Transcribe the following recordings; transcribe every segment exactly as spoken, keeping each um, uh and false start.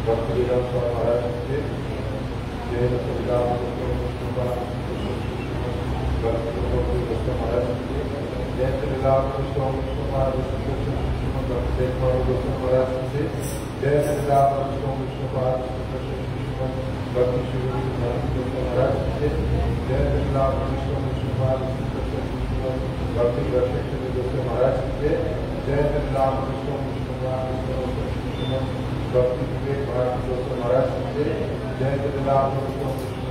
भक्ति महाराज के जय महाराज के जय श्रीराम कृष्ण महाराज भक्ति महाराज से जय श्रीराम कृष्ण महाराज भक्ति श्री महाराज से जय श्रीराम कृष्ण महाराज भक्ति महाराज से जय श्रीराम कृष्ण भक्ति विवेक महाराज से जय श्रीराम कृष्ण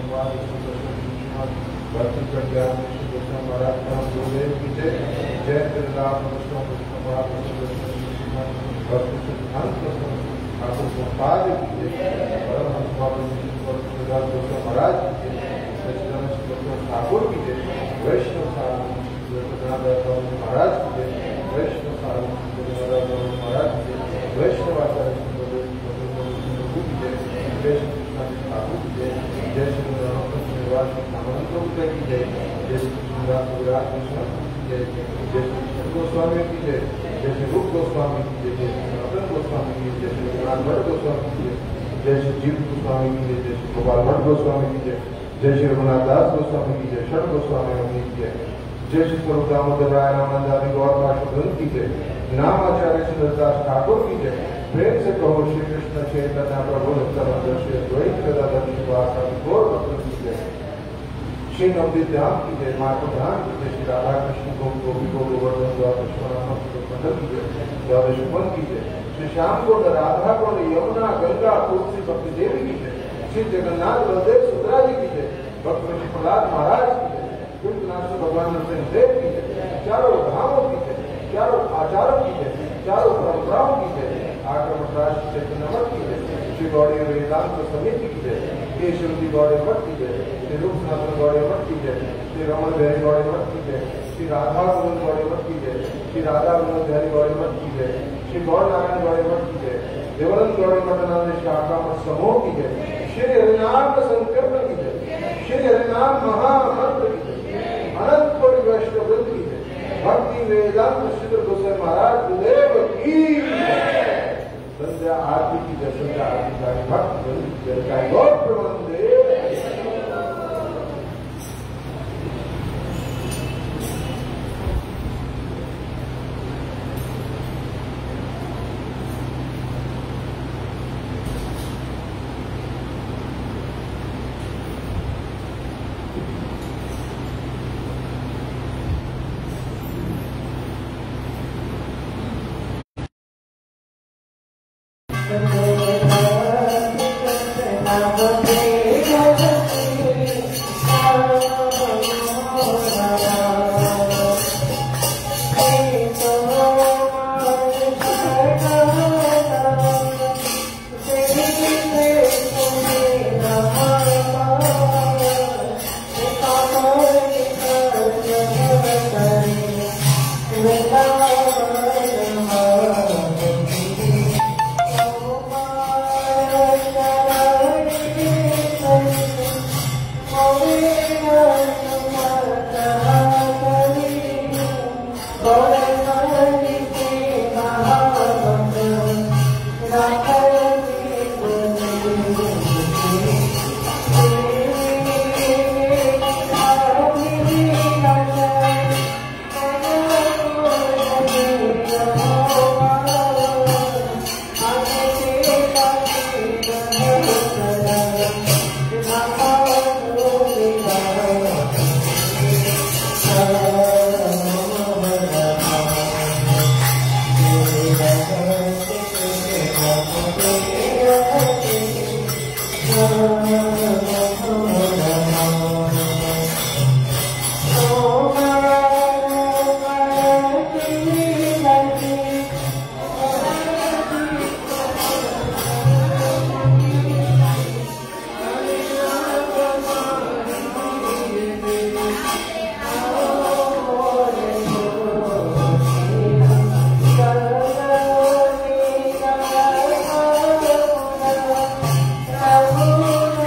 भक्ति प्रज्ञान महाराज गुरुदेव की जय जय श्रीराम कृष्ण भक्ति सिद्धांत ठाकुर गोपाल की जय परमहंस महाराज की जय ठाकुर की जय वैष्णव महाराज की जय वैष्णव महाराज की जय वैष्णवाचार्य जय श्री ठाकुर की जय जय श्री निवास की जय जय श्री विराट कृष्ण की जय जय श्री गोस्वामी की जय जय श्री रूप गोस्वामी की जय जय श्री सनातन गोस्वामी की जय श्री रघुनाथ भट्ट गोस्वामी की जय जय श्री जीव गोस्वामी की जय जय श्री गोपाल भट्ट गोस्वामी की जय जय श्री रघुनाथ दास गोस्वामी की जय षड गोस्वामी की जय जय श्री स्वरूप दामोदर राय रामानंद आदि गौर पार्षद की जय नाम आचार्य सुंदरदास ठाकुर की जय प्रेम से कहो श्री कृष्ण चैतन्य प्रभु नित्यानंद श्री अद्वैत गदाधर श्रीवासादि गौर भक्त की जय श्री नवदीप धाम की जय माधव धाम की जय श्री राधा कृष्ण को गोपी को गोवर्धन द्वादश मंडल की जय द्वादश मन की जय श्री श्याम कुंड राधा कुंड यमुना गंगा तुलसी भक्ति देवी की जय श्री जगन्नाथ बलदेव सुभद्रा जी की जय भक्त ऋषि प्रहलाद महाराज की जय कृष्णनाथ भगवान नरसिंह देव की जय चारों धामों की जय चारों आचारों की जय चारों परंपराओं की जय आक्रमण राष्ट्र चैतन्य मठ की जय श्री गौड़ी वेदांत समिति की जय केशव जी गौड़ी मठ की जय श्री रूप सनातन गौड़ी मठ की जय श्री रमन बिहारी गौड़ी मठ की जय श्री राधा गोविंद गौड़ी मठ की जय श्री राधा गोविंद बिहारी गौड़ी मठ की जय श्री गौर नारायण गौड़ी मठ की जय देवानंद गौड़ी मठ नाम शाखा मठ समूह की जय श्री हरिनाम संकीर्तन की जय श्री हरिनाम महामंत्र की जय अनंत कोटि वैष्णव वृंद की जय भक्ति वेदांत श्री गोसाई महाराज गुरुदेव की संध्या आरती की जय संध्या आरती का भक्त जय का गौर प्रबंधे Oh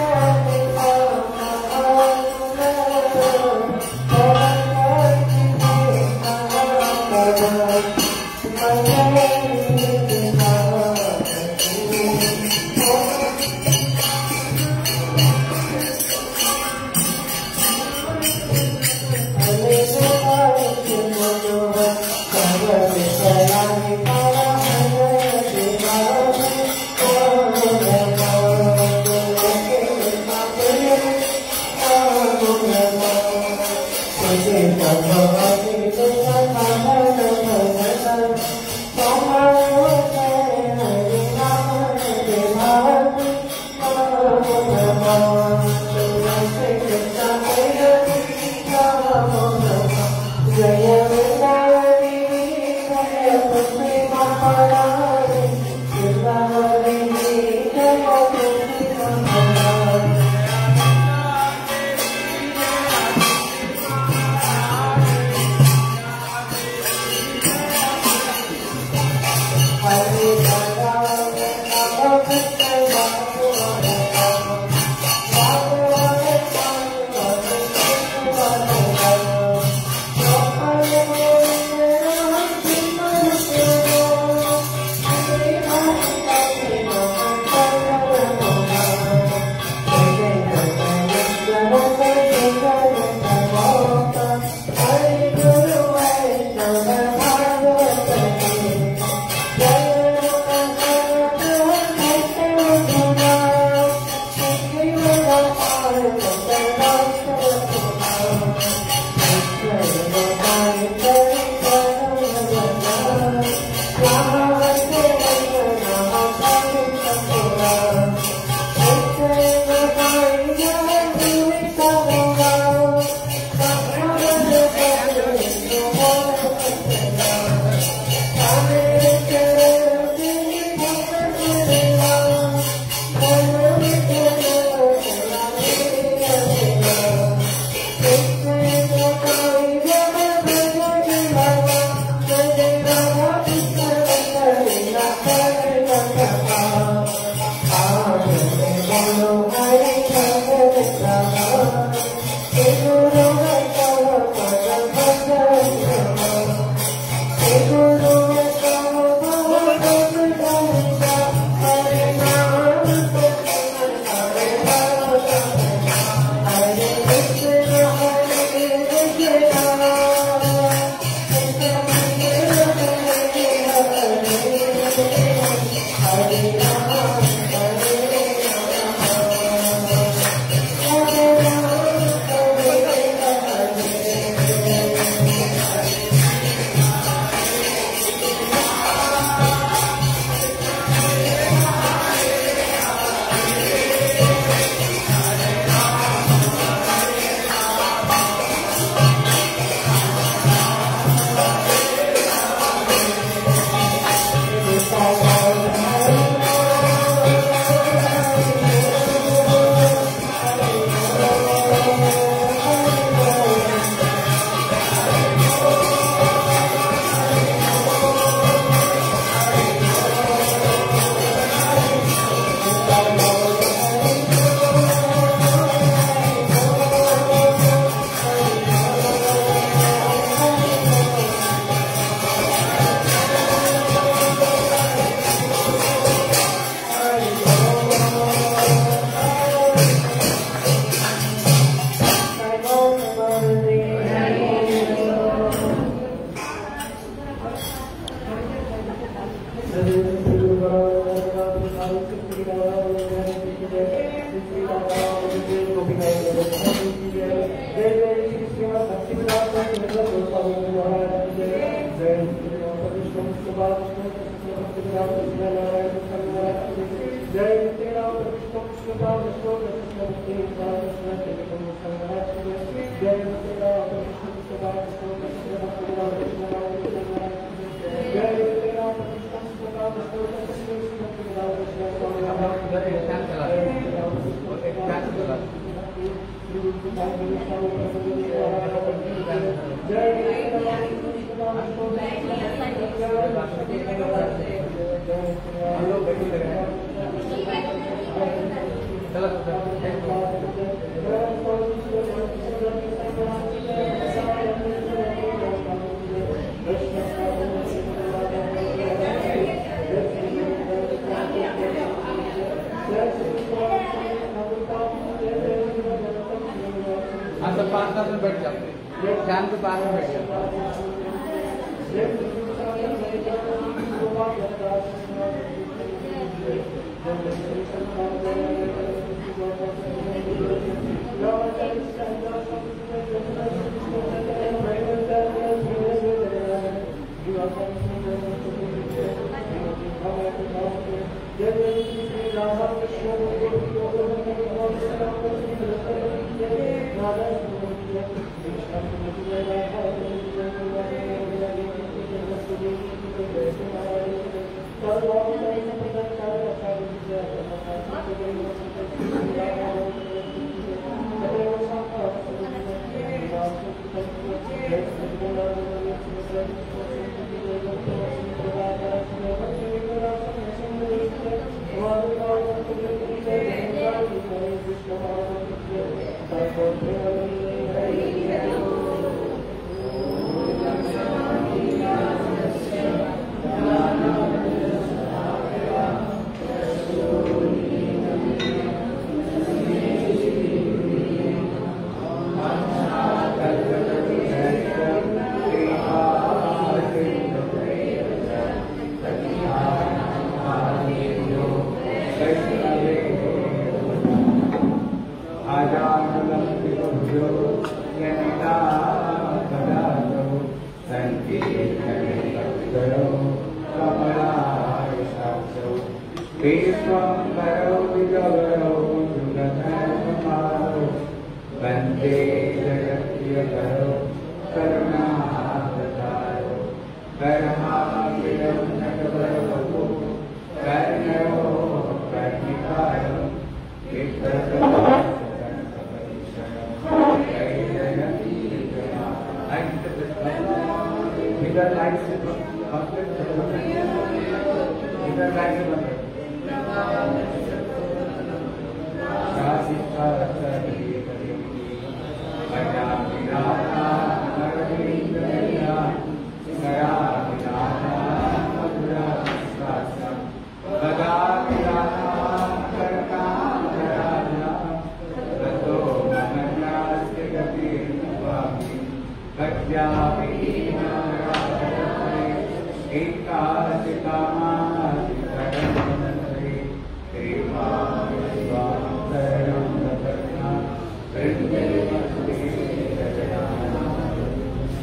Ekadikama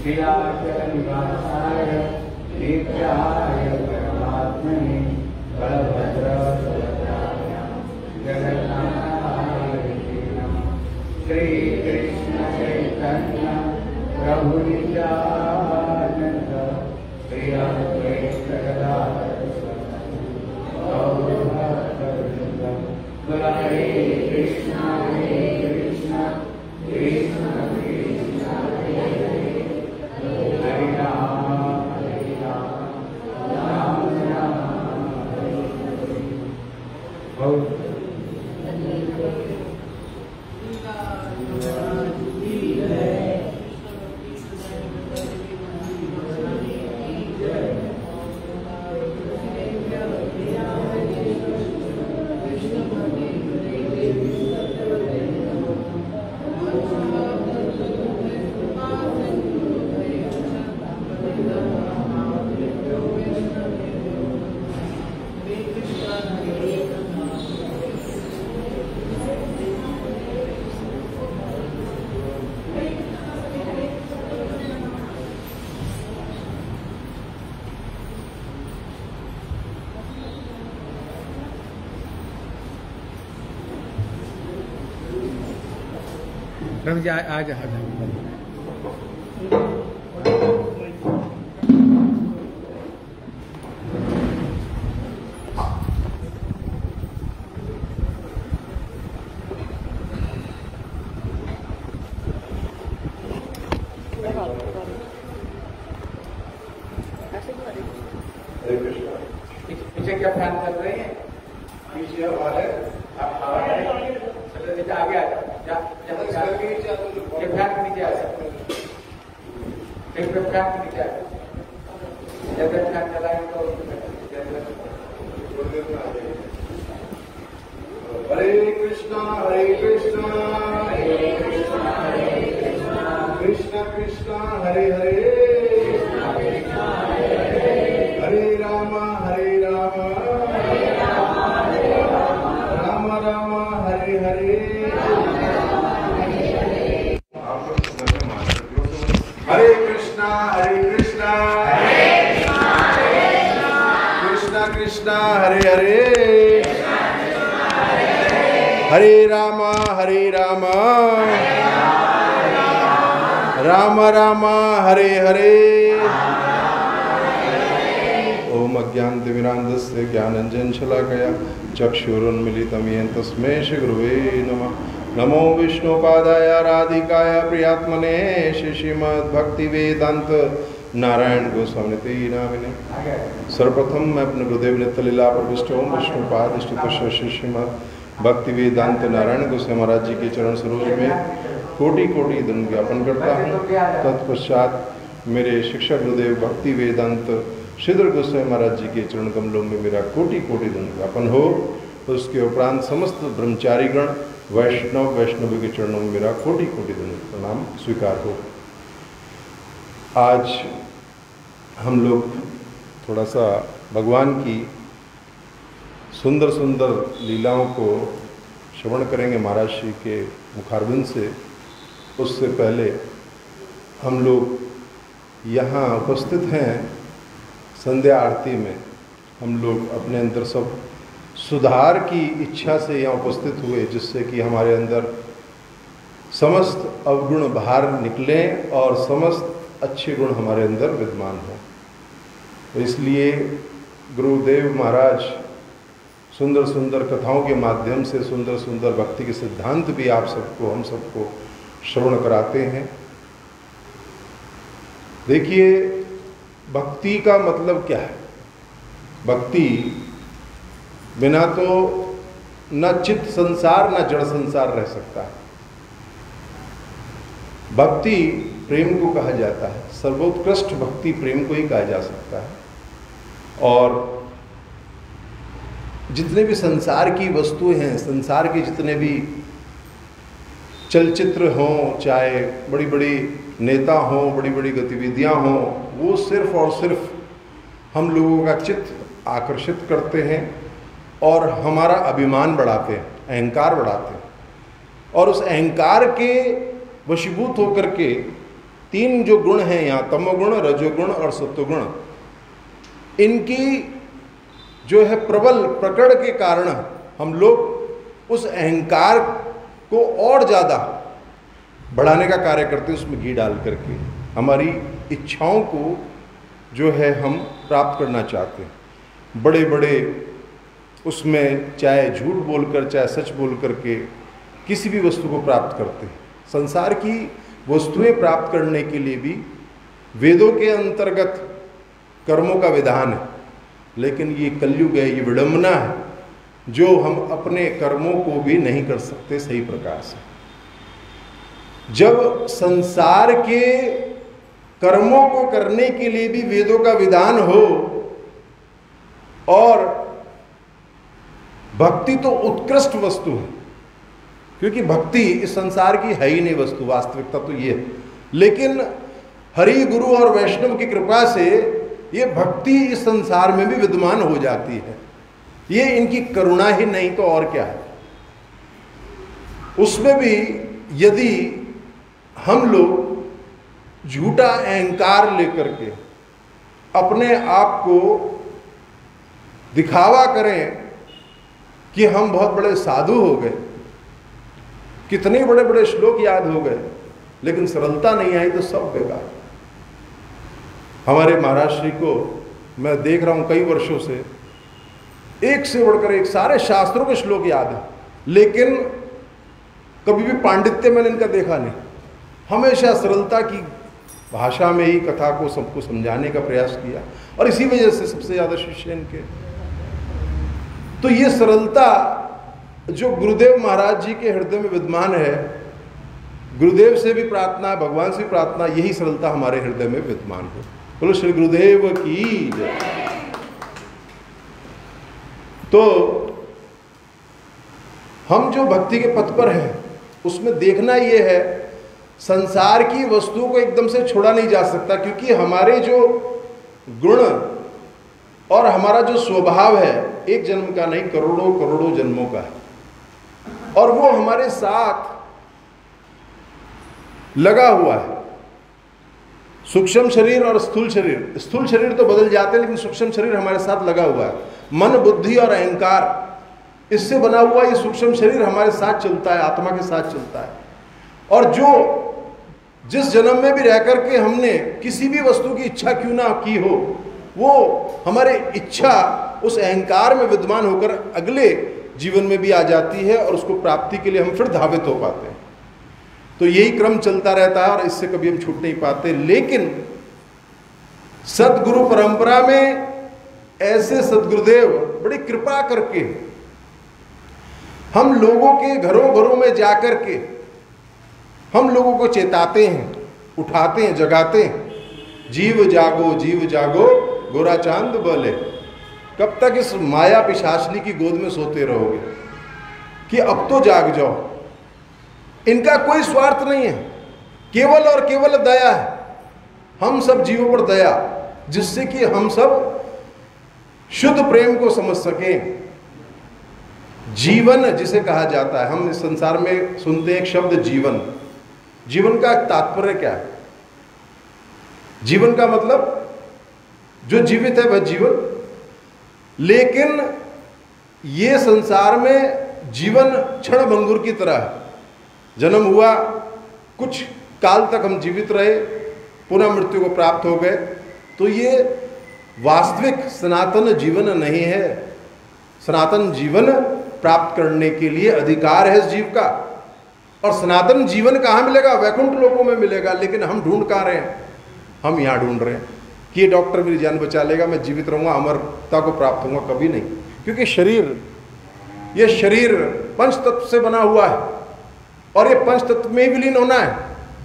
श्रीयाचलनिवासाय नित्याय परमात्मने बलभद्र जगन्नाथाय श्री कृष्ण चैतन्य प्रभु नित्यानंद श्री अद्वैत गदाधर हरे कृष्ण हरे कृष्ण कृष्ण कृष्ण हरे हरे हरे राम हरे राम राम राम हरे हरे। रवि जी आ जा पीछे क्या फैन कर रहे हैं? पीछे हमारे आप आगे आ जाओ। ये फैन के नीचे आ जाओ। एक फैन के नीचे आ जाओ। जब तक फैन चलाएंगे तो हरे कृष्णा हरे कृष्णा हरे कृष्णा हरे कृष्णा कृष्ण कृष्णा हरे हरे हरे राम हरे राम राम राम हरे हरे। हरे कृष्णा हरे कृष्णा कृष्णा कृष्णा हरे हरे हरे राम हरे राम राम राम हरे हरे। ओम अज्ञानतिमिरान्धस्य ज्ञानाञ्जनशलाकया चक्षुरुन्मीलितं येन तस्मै श्रीगुरुवे नमः। नमो विष्णुपादाय राधिकाय प्रियात्मने श्रीमद्भक्तिवेदांत नारायण गोस्वामी नामिने। सर्वप्रथम मैं अपने गुरुदेव नित्यलीला प्रविष्ट ओम विष्णुपाद श्रीमद् भक्ति वेदांत नारायण गोस्वामी महाराज जी के चरण सरोज में कोटि कोटि दंड ज्ञापन करता हूँ। तत्पश्चात मेरे शिक्षक गुरुदेव भक्ति वेदांत श्रीधर गोस्वामी महाराज जी के चरण कमलों में मेरा कोटि कोटि दंड ज्ञापन हो। उसके उपरांत समस्त ब्रह्मचारीगण वैष्णव वैष्णवी के चरणों में मेरा कोटि कोटि दंड प्रणाम स्वीकार हो। आज हम लोग थोड़ा सा भगवान की सुंदर सुंदर लीलाओं को श्रवण करेंगे महाराज श्री के मुखारबिंद से। उससे पहले हम लोग यहाँ उपस्थित हैं संध्या आरती में। हम लोग अपने अंदर सब सुधार की इच्छा से यहाँ उपस्थित हुए, जिससे कि हमारे अंदर समस्त अवगुण बाहर निकलें और समस्त अच्छे गुण हमारे अंदर विद्यमान हों। तो इसलिए गुरुदेव महाराज सुंदर सुंदर कथाओं के माध्यम से सुंदर सुंदर भक्ति के सिद्धांत भी आप सबको हम सबको श्रवण कराते हैं। देखिए, भक्ति का मतलब क्या है? भक्ति बिना तो न चित्त संसार न जड़ संसार रह सकता है। भक्ति प्रेम को कहा जाता है, सर्वोत्कृष्ट भक्ति प्रेम को ही कहा जा सकता है। और जितने भी संसार की वस्तुएं हैं, संसार के जितने भी चलचित्र हों, चाहे बड़ी बड़ी नेता हों, बड़ी बड़ी गतिविधियां हों, वो सिर्फ और सिर्फ हम लोगों का चित्त आकर्षित करते हैं और हमारा अभिमान बढ़ाते हैं, अहंकार बढ़ाते हैं। और उस अहंकार के वशीभूत होकर के तीन जो गुण हैं यहाँ, तमोगुण, रजोगुण और सत्वगुण, इनकी जो है प्रबल प्रकड़ के कारण हम लोग उस अहंकार को और ज़्यादा बढ़ाने का कार्य करते हैं, उसमें घी डाल करके हमारी इच्छाओं को जो है हम प्राप्त करना चाहते हैं। बड़े बड़े उसमें चाहे झूठ बोलकर चाहे सच बोल करके किसी भी वस्तु को प्राप्त करते हैं। संसार की वस्तुएं प्राप्त करने के लिए भी वेदों के अंतर्गत कर्मों का विधान है, लेकिन ये कलयुग है, ये विडंबना है जो हम अपने कर्मों को भी नहीं कर सकते सही प्रकार से। जब संसार के कर्मों को करने के लिए भी वेदों का विधान हो, और भक्ति तो उत्कृष्ट वस्तु है, क्योंकि भक्ति इस संसार की है ही नहीं वस्तु, वास्तविकता तो ये है, लेकिन हरि गुरु और वैष्णव की कृपा से ये भक्ति इस संसार में भी विद्यमान हो जाती है। ये इनकी करुणा ही नहीं तो और क्या है। उसमें भी यदि हम लोग झूठा अहंकार लेकर के अपने आप को दिखावा करें कि हम बहुत बड़े साधु हो गए, कितने बड़े बड़े श्लोक याद हो गए, लेकिन सरलता नहीं आई तो सब बेकार। हमारे महाराज श्री को मैं देख रहा हूं कई वर्षों से, एक से बढ़कर एक सारे शास्त्रों के श्लोक याद है, लेकिन कभी भी पांडित्य मैंने इनका देखा नहीं। हमेशा सरलता की भाषा में ही कथा को सबको समझाने का प्रयास किया, और इसी वजह से सबसे ज्यादा शिष्य इनके। तो ये सरलता जो गुरुदेव महाराज जी के हृदय में विद्यमान है, गुरुदेव से भी प्रार्थना, भगवान से भी प्रार्थना, यही सरलता हमारे हृदय में विद्यमान हो। बोलो श्री गुरुदेव की जय। तो हम जो भक्ति के पथ पर हैं उसमें देखना ये है, संसार की वस्तुओं को एकदम से छोड़ा नहीं जा सकता, क्योंकि हमारे जो गुण और हमारा जो स्वभाव है एक जन्म का नहीं, करोड़ों करोड़ों जन्मों का है, और वो हमारे साथ लगा हुआ है। सूक्ष्म शरीर और स्थूल शरीर, स्थूल शरीर तो बदल जाते हैं, लेकिन सूक्ष्म शरीर हमारे साथ लगा हुआ है। मन, बुद्धि और अहंकार, इससे बना हुआ ये सूक्ष्म शरीर हमारे साथ चलता है, आत्मा के साथ चलता है। और जो जिस जन्म में भी रह करके हमने किसी भी वस्तु की इच्छा क्यों ना की हो, वो हमारे इच्छा उस अहंकार में विद्यमान होकर अगले जीवन में भी आ जाती है, और उसको प्राप्ति के लिए हम फिर धावित हो पाते हैं। तो यही क्रम चलता रहता है, और इससे कभी हम छूट नहीं पाते। लेकिन सदगुरु परंपरा में ऐसे सदगुरुदेव बड़ी कृपा करके हम लोगों के घरों घरों में जाकर के हम लोगों को चेताते हैं, उठाते हैं, जगाते हैं। जीव जागो, जीव जागो, गोरा चांद बोले। कब तक इस माया पिशाचनी की गोद में सोते रहोगे कि अब तो जाग जाओ। इनका कोई स्वार्थ नहीं है, केवल और केवल दया है, हम सब जीवों पर दया, जिससे कि हम सब शुद्ध प्रेम को समझ सकें। जीवन जिसे कहा जाता है, हम इस संसार में सुनते हैं एक शब्द जीवन। जीवन का तात्पर्य क्या है? जीवन का मतलब जो जीवित है वह जीवन, लेकिन ये संसार में जीवन क्षण भंगुर की तरह है। जन्म हुआ, कुछ काल तक हम जीवित रहे, पुनः मृत्यु को प्राप्त हो गए, तो ये वास्तविक सनातन जीवन नहीं है। सनातन जीवन प्राप्त करने के लिए अधिकार है इस जीव का, और सनातन जीवन कहाँ मिलेगा? वैकुंठ लोकों में मिलेगा। लेकिन हम ढूंढ कहाँ रहे हैं? हम यहाँ ढूंढ रहे हैं कि ये डॉक्टर मेरी जान बचा लेगा, मैं जीवित रहूँगा, अमरता को प्राप्त होऊंगा। कभी नहीं, क्योंकि शरीर, ये शरीर पंच तत्व से बना हुआ है, और ये पंच तत्व में विलीन होना है।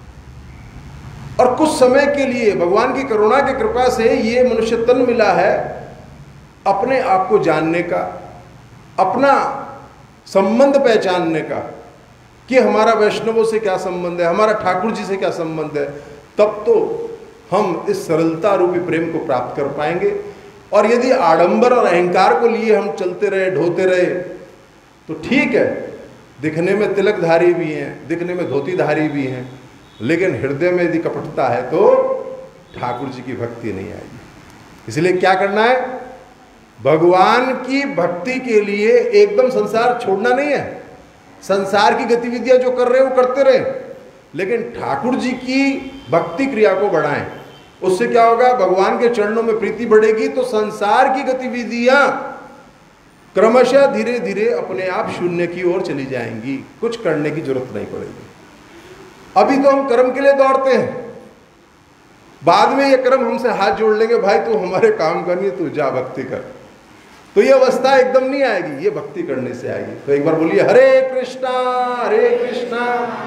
और कुछ समय के लिए भगवान की करुणा की कृपा से ये मनुष्य तन मिला है अपने आप को जानने का, अपना संबंध पहचानने का, कि हमारा वैष्णवों से क्या संबंध है, हमारा ठाकुर जी से क्या संबंध है। तब तो हम इस सरलता रूपी प्रेम को प्राप्त कर पाएंगे। और यदि आडंबर और अहंकार को लिए हम चलते रहे, ढोते रहे, तो ठीक है, दिखने में तिलकधारी भी हैं, दिखने में धोतीधारी भी हैं, लेकिन हृदय में यदि कपटता है तो ठाकुर जी की भक्ति नहीं आएगी। इसलिए क्या करना है, भगवान की भक्ति के लिए एकदम संसार छोड़ना नहीं है। संसार की गतिविधियां जो कर रहे हैं वो करते रहे, लेकिन ठाकुर जी की भक्ति क्रिया को बढ़ाएं। उससे क्या होगा, भगवान के चरणों में प्रीति बढ़ेगी तो संसार की गतिविधियां क्रमशः धीरे धीरे अपने आप शून्य की ओर चली जाएंगी, कुछ करने की जरूरत नहीं पड़ेगी। अभी तो हम कर्म के लिए दौड़ते हैं, बाद में ये कर्म हमसे हाथ जोड़ लेंगे, भाई तू हमारे काम करनी है, तू जा भक्ति कर। तो ये अवस्था एकदम नहीं आएगी, ये भक्ति करने से आएगी। तो एक बार बोलिए हरे कृष्णा हरे कृष्णा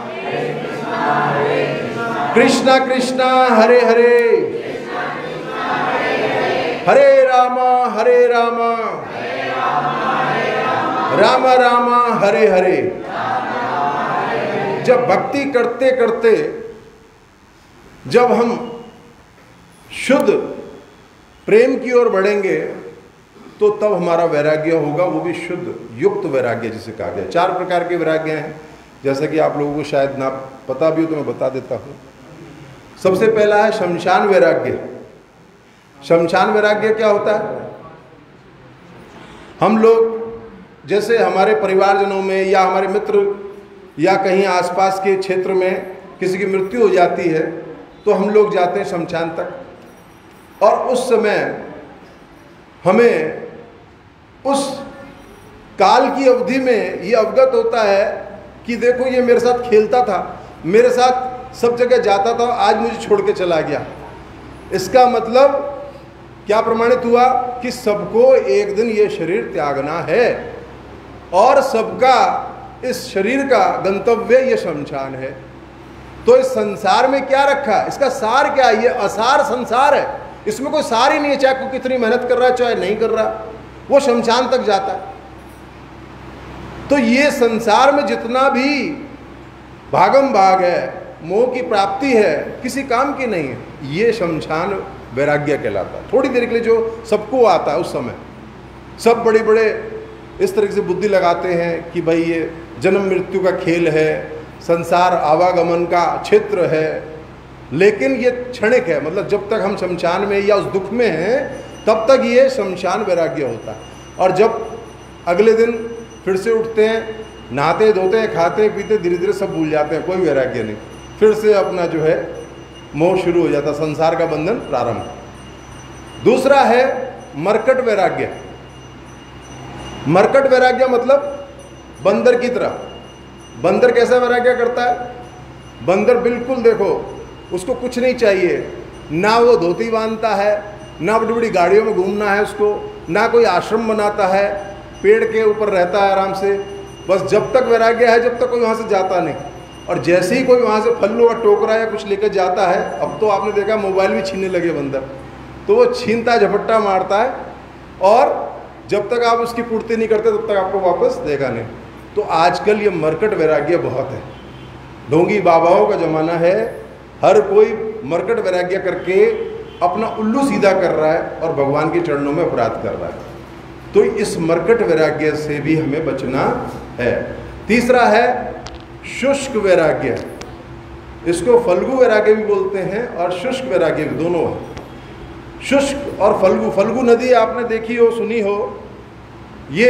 कृष्णा कृष्णा हरे हरे, हरे रामा हरे रामा रामा रामा हरे हरे। जब भक्ति करते करते जब हम शुद्ध प्रेम की ओर बढ़ेंगे तो तब हमारा वैराग्य होगा, वो भी शुद्ध युक्त वैराग्य जिसे कहा गया। चार प्रकार के वैराग्य हैं, जैसा कि आप लोगों को शायद ना पता भी हो तो मैं बता देता हूँ। सबसे पहला है शमशान वैराग्य। शमशान वैराग्य क्या होता है, हम लोग जैसे हमारे परिवारजनों में या हमारे मित्र या कहीं आसपास के क्षेत्र में किसी की मृत्यु हो जाती है तो हम लोग जाते हैं शमशान तक, और उस समय हमें उस काल की अवधि में ये अवगत होता है कि देखो ये मेरे साथ खेलता था, मेरे साथ सब जगह जाता था, आज मुझे छोड़ के चला गया। इसका मतलब क्या प्रमाणित हुआ कि सबको एक दिन ये शरीर त्यागना है और सबका इस शरीर का गंतव्य ये शमशान है। तो इस संसार में क्या रखा, इसका सार क्या है, ये असार संसार है, इसमें कोई सार ही नहीं है। चाहे कोई कितनी मेहनत कर रहा है चाहे नहीं कर रहा, वो शमशान तक जाता है। तो ये संसार में जितना भी भागम भाग है, मोह की प्राप्ति है, किसी काम की नहीं है, ये शमशान वैराग्य कहलाता है। थोड़ी देर के लिए जो सबको आता है, उस समय सब बड़े बड़े इस तरह से बुद्धि लगाते हैं कि भाई ये जन्म मृत्यु का खेल है, संसार आवागमन का क्षेत्र है, लेकिन ये क्षणिक है। मतलब जब तक हम शमशान में या उस दुख में हैं तब तक ये शमशान वैराग्य होता है। और जब अगले दिन फिर से उठते हैं, नहाते धोते हैं, खाते पीते, धीरे धीरे सब भूल जाते हैं, कोई वैराग्य नहीं, फिर से अपना जो है मोह शुरू हो जाता, संसार का बंधन प्रारंभ। दूसरा है मरकट वैराग्य। मरकट वैराग्य मतलब बंदर की तरह। बंदर कैसा वैराग्य करता है, बंदर बिल्कुल देखो उसको कुछ नहीं चाहिए, ना वो धोती बांधता है, ना बड़ी बड़ी गाड़ियों में घूमना है उसको, ना कोई आश्रम बनाता है, पेड़ के ऊपर रहता है आराम से। बस जब तक वैराग्य है जब तक कोई वहाँ से जाता नहीं, और जैसे ही कोई वहाँ से फल्लू और टोकरा या कुछ लेकर जाता है, अब तो आपने देखा मोबाइल भी छीनने लगे बंदर, तो वो छीनता झपट्टा मारता है, और जब तक आप उसकी पूर्ति नहीं करते तब तक आपको वापस देगा नहीं। तो आजकल ये मरकट वैराग्य बहुत है, ढोंगी बाबाओं का ज़माना है, हर कोई मरकट वैराग्य करके अपना उल्लू सीधा कर रहा है और भगवान के चरणों में अपराध कर रहा है। तो इस मरकट वैराग्य से भी हमें बचना है। तीसरा है शुष्क वैराग्य, इसको फल्गु वैराग्य भी बोलते हैं और शुष्क वैराग्य भी, दोनों है। शुष्क और फल्गु, फल्गु नदी आपने देखी हो, सुनी हो, ये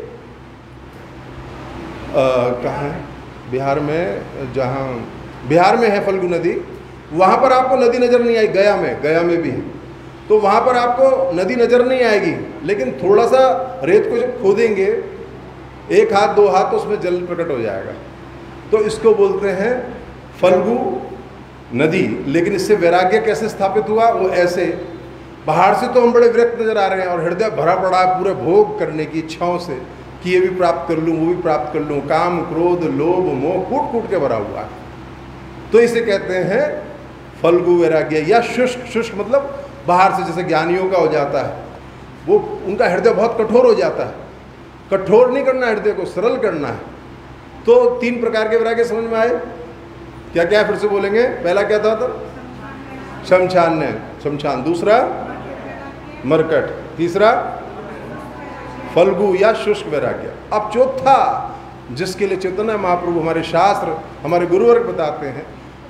कहाँ है, बिहार में, जहाँ बिहार में है फल्गु नदी, वहाँ पर आपको नदी नज़र नहीं आई। गया में, गया में भी है, तो वहाँ पर आपको नदी नज़र नहीं आएगी, लेकिन थोड़ा सा रेत को जब खोदेंगे, एक हाथ दो हाथ, तो उसमें जल प्रकट हो जाएगा। तो इसको बोलते हैं फल्गु नदी। लेकिन इससे वैराग्य कैसे स्थापित हुआ, वो ऐसे, बाहर से तो हम बड़े विरक्त नजर आ रहे हैं और हृदय भरा पड़ा है पूरे भोग करने की इच्छाओं से कि ये भी प्राप्त कर लूँ, वो भी प्राप्त कर लूँ, काम क्रोध लोभ मोह कूट कूट के भरा हुआ है। तो इसे कहते हैं फल्गु वैराग्य या शुष्क। शुष्क मतलब बाहर से, जैसे ज्ञानियों का हो जाता है, वो उनका हृदय बहुत कठोर हो जाता है। कठोर नहीं करना हृदय को, सरल करना है। तो तीन प्रकार के वैराग्य समझ में आए, क्या क्या है फिर से बोलेंगे। पहला क्या था, तो शमशान ने शमशान, दूसरा मरकट, तीसरा फल्गु या शुष्क वैराग्य। अब चौथा जिसके लिए चैतन्य महाप्रभु, हमारे शास्त्र, हमारे गुरुवर्ग बताते हैं,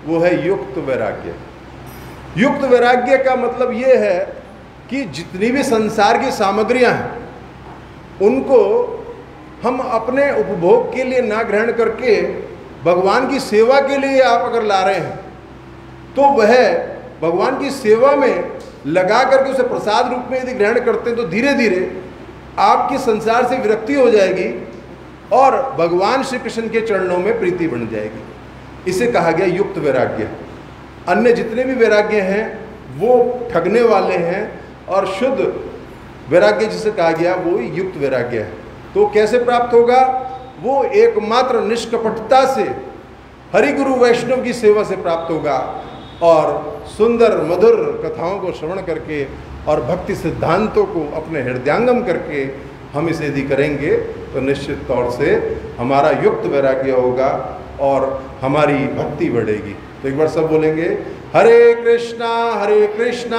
वो है युक्त वैराग्य। युक्त वैराग्य का मतलब ये है कि जितनी भी संसार की सामग्रियां हैं उनको हम अपने उपभोग के लिए ना ग्रहण करके भगवान की सेवा के लिए आप अगर ला रहे हैं तो वह भगवान की सेवा में लगा करके उसे प्रसाद रूप में यदि ग्रहण करते हैं तो धीरे धीरे आपकी संसार से विरक्ति हो जाएगी और भगवान श्री कृष्ण के चरणों में प्रीति बन जाएगी। इसे कहा गया युक्त वैराग्य। अन्य जितने भी वैराग्य हैं वो ठगने वाले हैं और शुद्ध वैराग्य जिसे कहा गया वो युक्त वैराग्य है। तो कैसे प्राप्त होगा? वो एकमात्र निष्कपटता से हरि गुरु वैष्णव की सेवा से प्राप्त होगा और सुंदर मधुर कथाओं को श्रवण करके और भक्ति सिद्धांतों को अपने हृदयांगम करके हम इसे यदि करेंगे तो निश्चित तौर से हमारा युक्त वैराग्य होगा और हमारी भक्ति बढ़ेगी। तो एक बार सब बोलेंगे, हरे कृष्णा हरे कृष्णा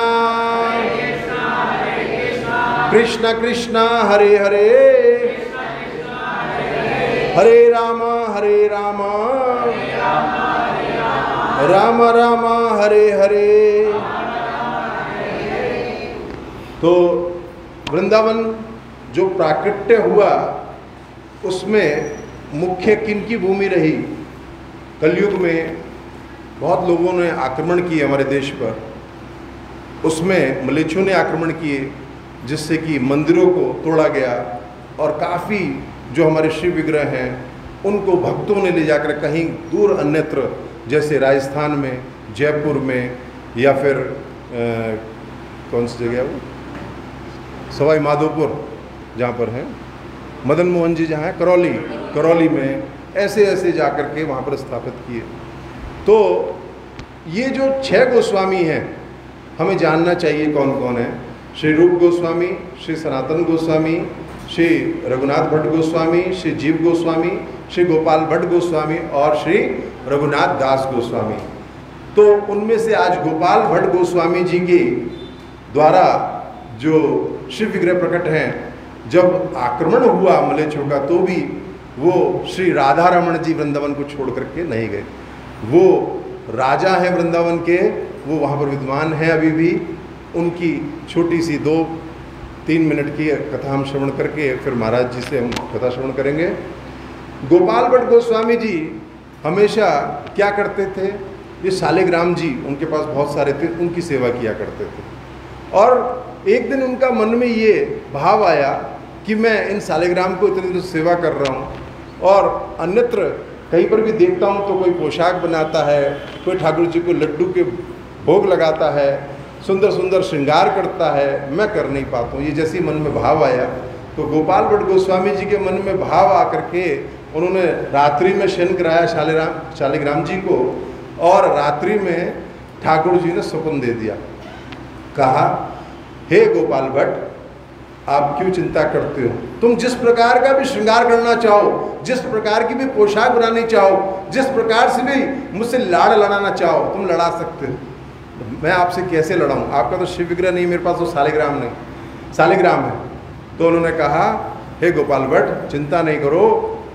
कृष्णा कृष्णा हरे हरे हरे राम हरे राम राम राम हरे हरे। तो वृंदावन जो प्राकट्य हुआ उसमें मुख्य किनकी भूमि रही? कलयुग में बहुत लोगों ने आक्रमण किए हमारे देश पर, उसमें मलेच्छों ने आक्रमण किए जिससे कि मंदिरों को तोड़ा गया और काफ़ी जो हमारे शिव विग्रह हैं उनको भक्तों ने ले जाकर कहीं दूर अन्यत्र जैसे राजस्थान में, जयपुर में या फिर आ, कौन सी जगह है वो, सवाई माधोपुर जहाँ पर हैं, मदन मोहन जी जहाँ है करौली, करौली में ऐसे ऐसे जाकर के वहाँ पर स्थापित किए। तो ये जो छह गोस्वामी हैं हमें जानना चाहिए कौन कौन है। श्री रूप गोस्वामी, श्री सनातन गोस्वामी, श्री रघुनाथ भट्ट गोस्वामी, श्री जीव गोस्वामी, श्री गोपाल भट्ट गोस्वामी और श्री रघुनाथ दास गोस्वामी। तो उनमें से आज गोपाल भट्ट गोस्वामी जी के द्वारा जो शिव विग्रह प्रकट हैं, जब आक्रमण हुआ मलेच्छों का तो भी वो श्री राधा रमण जी वृंदावन को छोड़ करके नहीं गए। वो राजा हैं वृंदावन के, वो वहाँ पर विद्वान हैं अभी भी। उनकी छोटी सी दो तीन मिनट की कथा हम श्रवण करके फिर महाराज जी से हम कथा श्रवण करेंगे। गोपाल भट्ट गोस्वामी जी हमेशा क्या करते थे? ये शालिग्राम जी उनके पास बहुत सारे थे, उनकी सेवा किया करते थे। और एक दिन उनका मन में ये भाव आया कि मैं इन शालिग्राम को इतनी देर सेवा कर रहा हूँ और अन्यत्र कहीं पर भी देखता हूँ तो कोई पोशाक बनाता है, कोई ठाकुर जी को लड्डू के भोग लगाता है, सुंदर सुंदर श्रृंगार करता है, मैं कर नहीं पाता हूँ। ये जैसे मन में भाव आया तो गोपाल भट्ट गोस्वामी जी के मन में भाव आकर के उन्होंने रात्रि में शयन कराया शालिग्राम शालिग्राम जी को और रात्रि में ठाकुर जी ने स्वप्न दे दिया। कहा, हे गोपाल भट्ट, आप क्यों चिंता करते हो? तुम जिस प्रकार का भी श्रृंगार करना चाहो, जिस प्रकार की भी पोशाक बनानी चाहो, जिस प्रकार से भी मुझसे लाड़ लड़ाना चाहो, तुम लड़ा सकते हो। मैं आपसे कैसे लड़ाऊं? आपका तो शिव विग्रह नहीं, मेरे पास तो शालिग्राम नहीं, शालिग्राम है। तो उन्होंने कहा, हे गोपाल भट्ट, चिंता नहीं करो,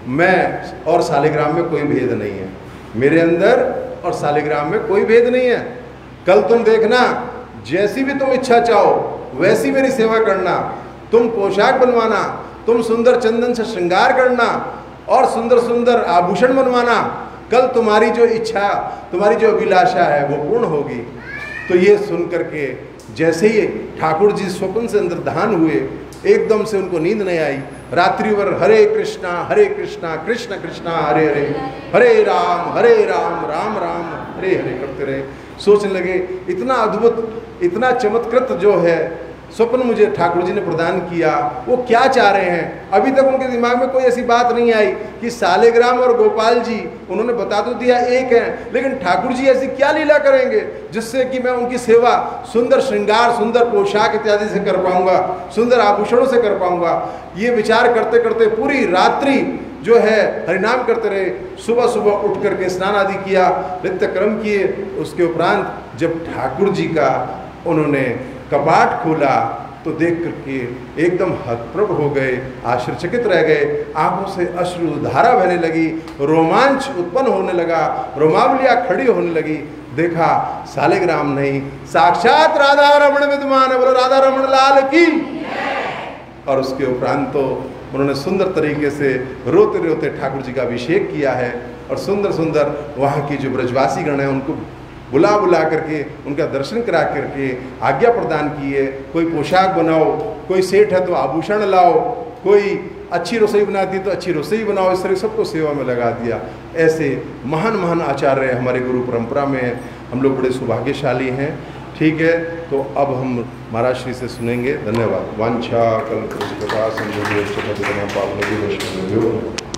मैं और शालिग्राम में कोई भेद नहीं है, मेरे अंदर और शालिग्राम में कोई भेद नहीं है। कल तुम देखना, जैसी भी तुम इच्छा चाहो वैसी मेरी सेवा करना, तुम पोशाक बनवाना, तुम सुंदर चंदन से श्रृंगार करना और सुंदर सुंदर आभूषण बनवाना, कल तुम्हारी जो इच्छा, तुम्हारी जो अभिलाषा है वो पूर्ण होगी। तो ये सुन करके जैसे ही ठाकुर जी स्वप्न से अंतर्धान हुए, एकदम से उनको नींद नहीं आई। रात्रि भर हरे कृष्णा हरे कृष्णा कृष्ण कृष्णा हरे हरे, हरे राम हरे राम राम राम हरे हरे करते रहे। सोचने लगे, इतना अद्भुत, इतना चमत्कृत जो है स्वप्न मुझे ठाकुर जी ने प्रदान किया, वो क्या चाह रहे हैं? अभी तक उनके दिमाग में कोई ऐसी बात नहीं आई कि शालिग्राम और गोपाल जी, उन्होंने बता तो दिया एक है, लेकिन ठाकुर जी ऐसी क्या लीला करेंगे जिससे कि मैं उनकी सेवा सुंदर श्रृंगार, सुंदर पोशाक इत्यादि से कर पाऊंगा, सुंदर आभूषणों से कर पाऊंगा। ये विचार करते करते पूरी रात्रि जो है हरिनाम करते रहे। सुबह सुबह उठ करके स्नान आदि किया, नित्य कर्म किए। उसके उपरांत जब ठाकुर जी का उन्होंने कपाट खोला तो देख करके एकदम हतप्रभ हो गए, आश्चर्यचकित रह गए, आंखों से अश्रु धारा बहने लगी, रोमांच उत्पन्न होने लगा, रोमावलियाँ खड़ी होने लगी। देखा सालिग्राम नहीं, साक्षात राधा रमण विद्यमान है। बोलो राधा रमण लाल की। और उसके उपरांत तो उन्होंने सुंदर तरीके से रोते रोते ठाकुर जी का अभिषेक किया है, और सुंदर सुंदर वहाँ की जो ब्रजवासी गण हैं उनको बुला बुला करके उनका दर्शन करा करके आज्ञा प्रदान की है। कोई पोशाक बनाओ, कोई सेठ है तो आभूषण लाओ, कोई अच्छी रसोई बनाती तो अच्छी रसोई बनाओ, इस तरह सबको सेवा में लगा दिया। ऐसे महान महान आचार्य हमारे गुरु परंपरा में हैं, हम लोग बड़े सौभाग्यशाली हैं। ठीक है, तो अब हम महाराज श्री से सुनेंगे। धन्यवाद। वांछा कल्पतरुभ्यश्च पतितनां पावनेभ्यो वैष्णवेभ्यो।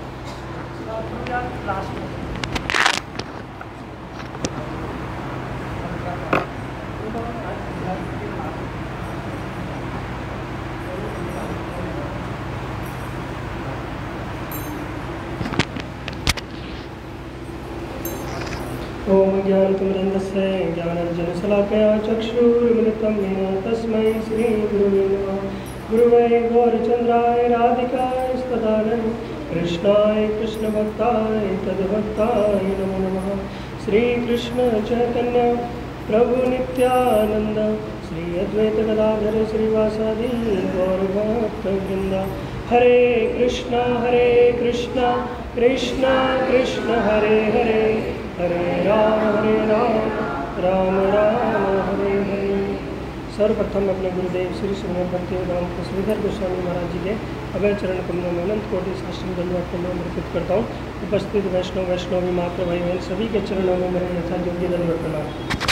ओम ज्ञानतिमिरन्धस्य ज्ञानाञ्जनशलाकया चक्षुरुन्मिलितं येन तस्मै श्रीगुरुवे नमः। गुरुवे गौरचन्द्राय राधिकाय सदानन्दे कृष्णाय कृष्णभक्ताय तद्भक्ताय नमो नमः। श्रीकृष्ण चैतन्य प्रभु नित्यानंद, श्री अद्वैत गदाधर श्रीवासादि गौरभक्तवृंद। हरे कृष्णा हरे कृष्णा कृष्णा कृष्ण हरे हरे, हरे राम हरे राम राम राम हरे हरे। सर्वप्रथम अपने गुरुदेव श्री श्रीमद् भक्तिवेदांत श्रीधर गोस्वामी महाराज जी के अभय चरण कमलों में अनंत कोटि साष्टांग दंडवत को मैं अर्पित करता हूँ। उपस्थित वैष्णव वैष्णवी मात्र भाई बहन सभी के चरणों में मेरे यथा योग्य दंडवत प्रणाम।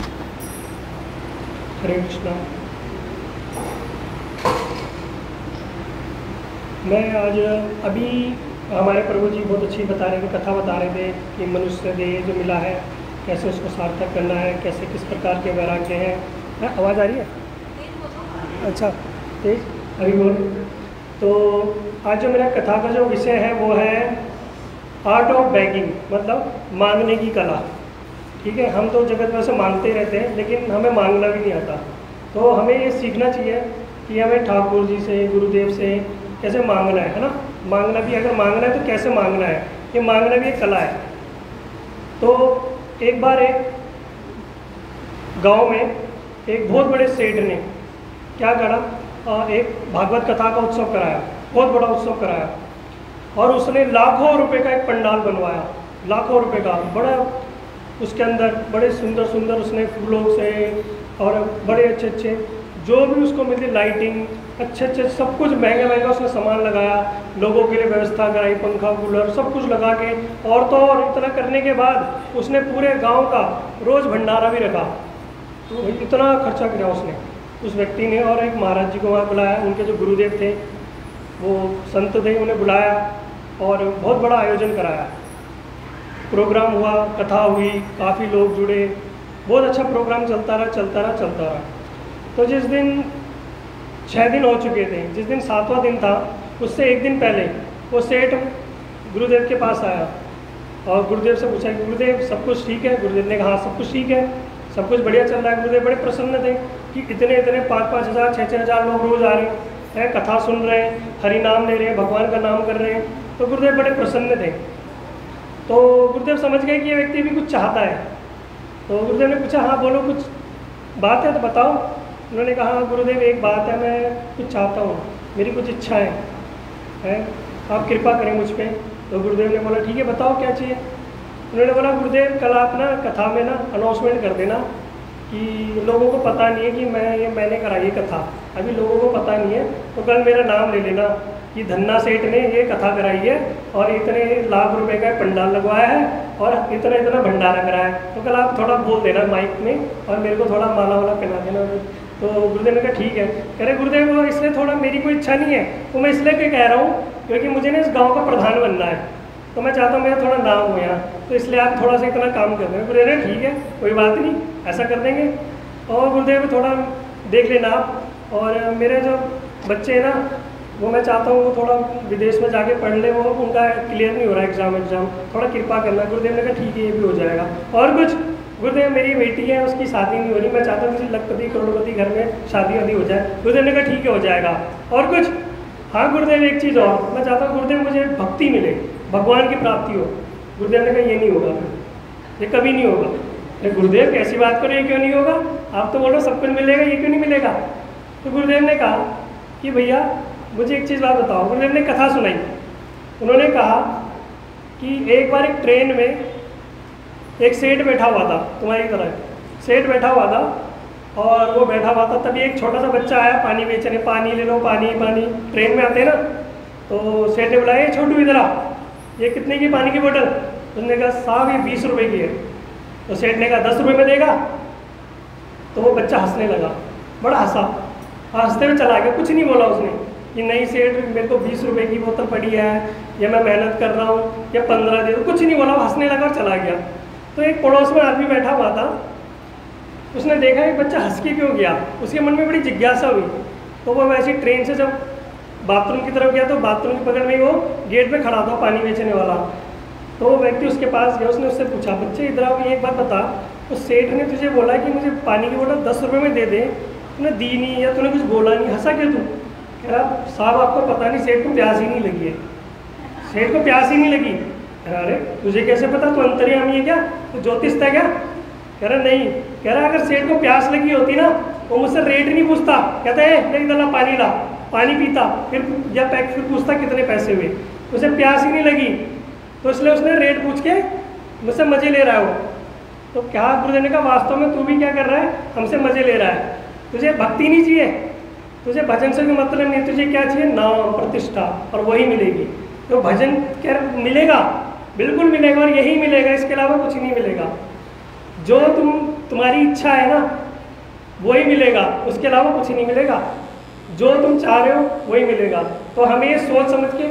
हरे कृष्णा। मैं आज अभी हमारे प्रभु जी बहुत अच्छी बता रहे थे, कथा बता रहे थे कि मनुष्य देह जो मिला है कैसे उसको सार्थक करना है, कैसे किस प्रकार के वैराग्य हैं। है आवाज़ आ रही है? अच्छा तेज अभी बोल। तो आज जो मेरा कथा का जो विषय है वो है आर्ट ऑफ बैगिंग, मतलब मांगने की कला। ठीक है, हम तो जगत में से मांगते रहते हैं लेकिन हमें मांगना भी नहीं आता। तो हमें ये सीखना चाहिए कि हमें ठाकुर जी से, गुरुदेव से कैसे मांगना है, है ना। मांगना भी, अगर मांगना है तो कैसे मांगना है, ये मांगना भी एक कला है। तो एक बार एक गांव में एक बहुत बड़े सेठ ने क्या करा, एक भागवत कथा का उत्सव कराया, बहुत बड़ा उत्सव कराया, और उसने लाखों रुपए का एक पंडाल बनवाया, लाखों रुपए का बड़ा। उसके अंदर बड़े सुंदर सुंदर उसने फूलों से और बड़े अच्छे अच्छे जो भी उसको मिलती लाइटिंग, अच्छे अच्छे सब कुछ महंगा महंगा उसने सामान लगाया, लोगों के लिए व्यवस्था कराई, पंखा कूलर सब कुछ लगा के। और तो और इतना करने के बाद उसने पूरे गांव का रोज़ भंडारा भी रखा। तो इतना खर्चा किया उसने, उस व्यक्ति ने। और एक महाराज जी को वहाँ बुलाया, उनके जो गुरुदेव थे वो संत थे, उन्हें बुलाया और बहुत बड़ा आयोजन कराया। प्रोग्राम हुआ, कथा हुई, काफ़ी लोग जुड़े, बहुत अच्छा प्रोग्राम चलता रहा चलता रहा चलता रहा। तो जिस दिन छः दिन हो चुके थे, जिस दिन सातवां दिन था, उससे एक दिन पहले वो सेठ गुरुदेव के पास आया और गुरुदेव से पूछा कि गुरुदेव सब कुछ ठीक है? गुरुदेव ने कहा हाँ सब कुछ ठीक है, सब कुछ बढ़िया चल रहा है। गुरुदेव बड़े प्रसन्न थे कि इतने इतने पाँच पाँच हज़ार छः छः हज़ार लोग रोज़ आ रहे हैं, कथा सुन रहे हैं, हरि नाम ले रहे हैं, भगवान का नाम कर रहे हैं। तो गुरुदेव बड़े प्रसन्न थे। तो गुरुदेव समझ गए कि ये व्यक्ति भी कुछ चाहता है। तो गुरुदेव ने पूछा हाँ बोलो, कुछ बात है तो बताओ। उन्होंने कहा गुरुदेव एक बात है, मैं कुछ चाहता हूँ, मेरी कुछ इच्छाएं हैं, आप कृपा करें मुझ पर। तो गुरुदेव ने बोला ठीक है बताओ क्या चाहिए। उन्होंने बोला गुरुदेव कल आप ना कथा में ना अनाउंसमेंट कर देना कि लोगों को पता नहीं है कि मैं ये मैंने कराई है कथा, अभी लोगों को पता नहीं है, तो कल मेरा नाम ले लेना कि धन्ना सेठ ने ये कथा कराई है और इतने लाख रुपए का पंडाल लगवाया है और इतना इतना भंडारा कराया है। तो कल आप थोड़ा बोल देना माइक में और मेरे को थोड़ा माला वाला पहना देना। तो गुरुदेव ने कहा ठीक है। कह रहे गुरुदेव इसलिए थोड़ा मेरी कोई इच्छा नहीं है, तो मैं इसलिए क्या कह रहा हूँ क्योंकि मुझे ना इस गाँव का प्रधान बनना है, तो मैं चाहता हूँ मेरा थोड़ा नाम हो यहाँ, तो इसलिए आप थोड़ा सा इतना काम कर दें। गुरुदेव ने ठीक है कोई बात नहीं, ऐसा कर देंगे। और गुरुदेव थोड़ा देख लेना आप, और मेरे जो बच्चे हैं ना वो मैं चाहता हूँ वो थोड़ा विदेश में जाके पढ़ ले, वो उनका क्लियर नहीं हो रहा है एग्ज़ाम एग्ज़ाम, थोड़ा कृपा करना। गुरुदेव ने कहा ठीक है ये भी हो जाएगा। और कुछ गुरुदेव मेरी बेटी है, उसकी शादी नहीं हो रही, मैं चाहता हूँ किसी लखपति करोड़पति घर में शादी वादी हो जाए। गुरुदेव ने कहा ठीक है हो जाएगा। और कुछ? हाँ गुरुदेव एक चीज़ और, मैं चाहता हूँ गुरुदेव मुझे भक्ति मिले, भगवान की प्राप्ति हो। गुरुदेव ने कहा ये नहीं होगा, ये कभी नहीं होगा। अरे गुरुदेव कैसी बात करो, ये क्यों नहीं होगा? आप तो बोलो सब कुछ मिलेगा, ये क्यों नहीं मिलेगा? तो गुरुदेव ने कहा कि भैया मुझे एक चीज़ बात बताओ। गुरुदेव ने कथा सुनाई। उन्होंने कहा कि एक बार एक ट्रेन में एक सेठ बैठा हुआ था, तुम्हारी तरह सेठ बैठा हुआ था, और वो बैठा हुआ था, तभी एक छोटा सा बच्चा आया पानी बेचने, पानी ले लो पानी पानी, ट्रेन में आते हैं ना। तो सेठ ने बुलाया छोटू इधर आ, ये कितने की पानी की बोतल? उसने कहा साहब ये बीस रुपए की है। तो सेठ ने कहा दस रुपये में देगा? तो वो बच्चा हंसने लगा, बड़ा हंसा, हंसते हुए चला गया, कुछ नहीं बोला उसने कि नहीं सेठ मेरे को बीस रुपए की बोतल पड़ी है, या मैं मेहनत कर रहा हूँ, या पंद्रह दे दो, कुछ नहीं बोला, वो हंसने लगा और चला गया। तो एक पड़ोस में आदमी बैठा हुआ था, उसने देखा एक बच्चा हंस के क्यों गया, उसके मन में बड़ी जिज्ञासा हुई। तो वो वैसे ट्रेन से जब बाथरूम की तरफ गया तो बाथरूम के बगल में ही वो गेट पे खड़ा था पानी बेचने वाला। तो वो व्यक्ति उसके पास गया, उसने उससे पूछा बच्चे इधर आओ एक बात बता, तो सेठ ने तुझे बोला कि मुझे पानी की बोतल दस रुपये में दे दे, तूने दी नहीं या तूने कुछ बोला नहीं, हंसा क्यों तू? कह रहा साहब आपको पता नहीं सेठ को प्यास ही नहीं लगी है, सेठ को प्यास ही नहीं लगी। कह रहा अरे तुझे कैसे पता, तू अंतर्यामी है क्या, तू ज्योतिष था क्या? कह रहा नहीं। कह रहा अगर सेठ को प्यास लगी होती ना वो मुझसे रेट नहीं पूछता, कहता है नहीं दला पानी ला, पानी पीता, फिर या पैक फिर पूछता कितने पैसे हुए, उसे प्यास ही नहीं लगी तो इसलिए उसने रेट पूछ के मुझसे मज़े ले रहा है वो। तो क्या गुरुदेव ने कहा वास्तव में तू भी क्या कर रहा है, हमसे मज़े ले रहा है, तुझे भक्ति नहीं चाहिए, तुझे भजन से भी मतलब नहीं, तुझे क्या चाहिए नाम प्रतिष्ठा, और वही मिलेगी। तो भजन क्या मिलेगा, बिल्कुल मिलेगा, और यही मिलेगा, इसके अलावा कुछ नहीं मिलेगा। जो तुम तुम्हारी इच्छा है ना वही मिलेगा, उसके अलावा कुछ नहीं मिलेगा। जो तुम चाह रहे हो वही मिलेगा। तो हमें ये सोच समझ के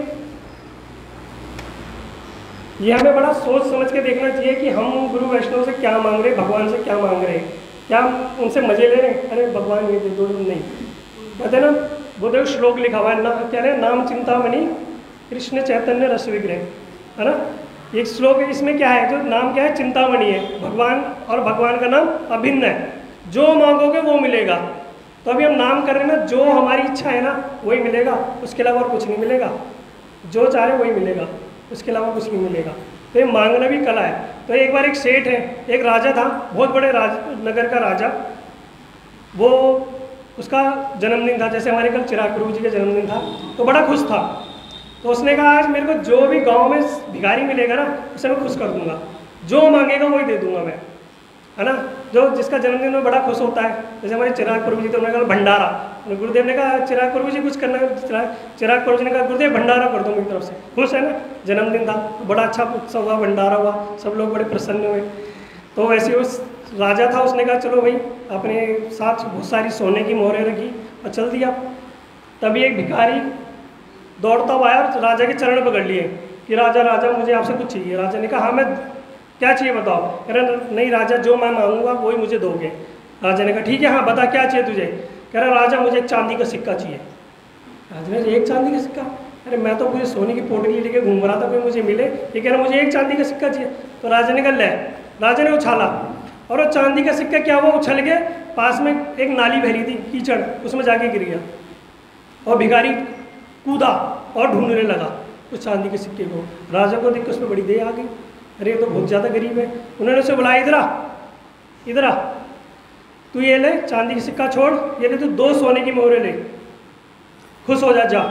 ये हमें बड़ा सोच समझ के देखना चाहिए कि हम गुरु वैष्णव से क्या मांग रहे, भगवान से क्या मांग रहे हैं, क्या हम उनसे मजे ले रहे हैं? अरे भगवान ये दे दो, नहीं कहते ना, वो देखो श्लोक लिखा हुआ है ना, क्या है नाम चिंतामणि कृष्ण चैतन्य रस विग्रह, है ना, एक श्लोक है। इसमें क्या है, जो नाम क्या है चिंतामणि है, भगवान और भगवान का नाम अभिन्न है, जो मांगोगे वो मिलेगा। तो अभी हम नाम कर रहे हैं ना, जो हमारी इच्छा है ना वही मिलेगा, उसके अलावा और कुछ नहीं मिलेगा। जो चाहे वही मिलेगा, उसके अलावा कुछ नहीं मिलेगा। तो ये मांगना भी कला है। तो एक बार एक सेठ है, एक राजा था, बहुत बड़े राज नगर का राजा, वो उसका जन्मदिन था, जैसे हमारे कल चिराग प्रभु जी का जन्मदिन था, तो बड़ा खुश था। तो उसने कहा आज मेरे को जो भी गांव में भिखारी मिलेगा ना उसे मैं खुश कर दूंगा, जो मांगेगा वही दे दूंगा मैं, है ना। जो जिसका जन्मदिन में बड़ा खुश होता है, जैसे हमारे चिराग प्रभु जी, तो उन्होंने कहा भंडारा, गुरुदेव ने कहा चिराग प्रभु जी कुछ करना है, चिराग चिराग प्रभु जी ने कहा गुरुदेव भंडारा कर दो मेरी तरफ से। खुश है ना, जन्मदिन था, बड़ा अच्छा उत्सव हुआ, भंडारा हुआ, सब लोग बड़े प्रसन्न हुए। तो वैसे उस राजा था, उसने कहा चलो भाई, अपने साथ बहुत सारी सोने की मोहरें रखी और चल दिया। तभी एक भिखारी दौड़ता हुआ आया और राजा के चरण पकड़ लिए कि राजा राजा मुझे आपसे कुछ चाहिए। राजा ने कहा हाँ मैं क्या चाहिए बताओ। कह रहा नहीं राजा जो मैं मांगूंगा वही मुझे दोगे। राजा ने कहा ठीक है हाँ बता क्या चाहिए तुझे। कह रहा राजा मुझे एक चांदी का सिक्का चाहिए। राजा ने एक चांदी का सिक्का, अरे मैं तो पूरी सोने की पोटली लेके घूम रहा था, कोई मुझे मिले, ये कह रहा मुझे एक चांदी का सिक्का चाहिए। तो राजा ने कहा ले। राजा ने उछाला और वो चांदी का सिक्का क्या हुआ, उछल के पास में एक नाली बह रही थी कीचड़, उसमें जाके गिर गया। और भिखारी कूदा और ढूंढने लगा उस चांदी के सिक्के को। राजा को देख के उसमें बड़ी दया आ गई, अरे ये तो बहुत ज़्यादा गरीब है। उन्होंने उसे बुलाया इधर आ, इधर आ, तू ये ले चांदी का सिक्का छोड़, ये ले तू दो सोने की मोहरें ले, खुश हो जा जा।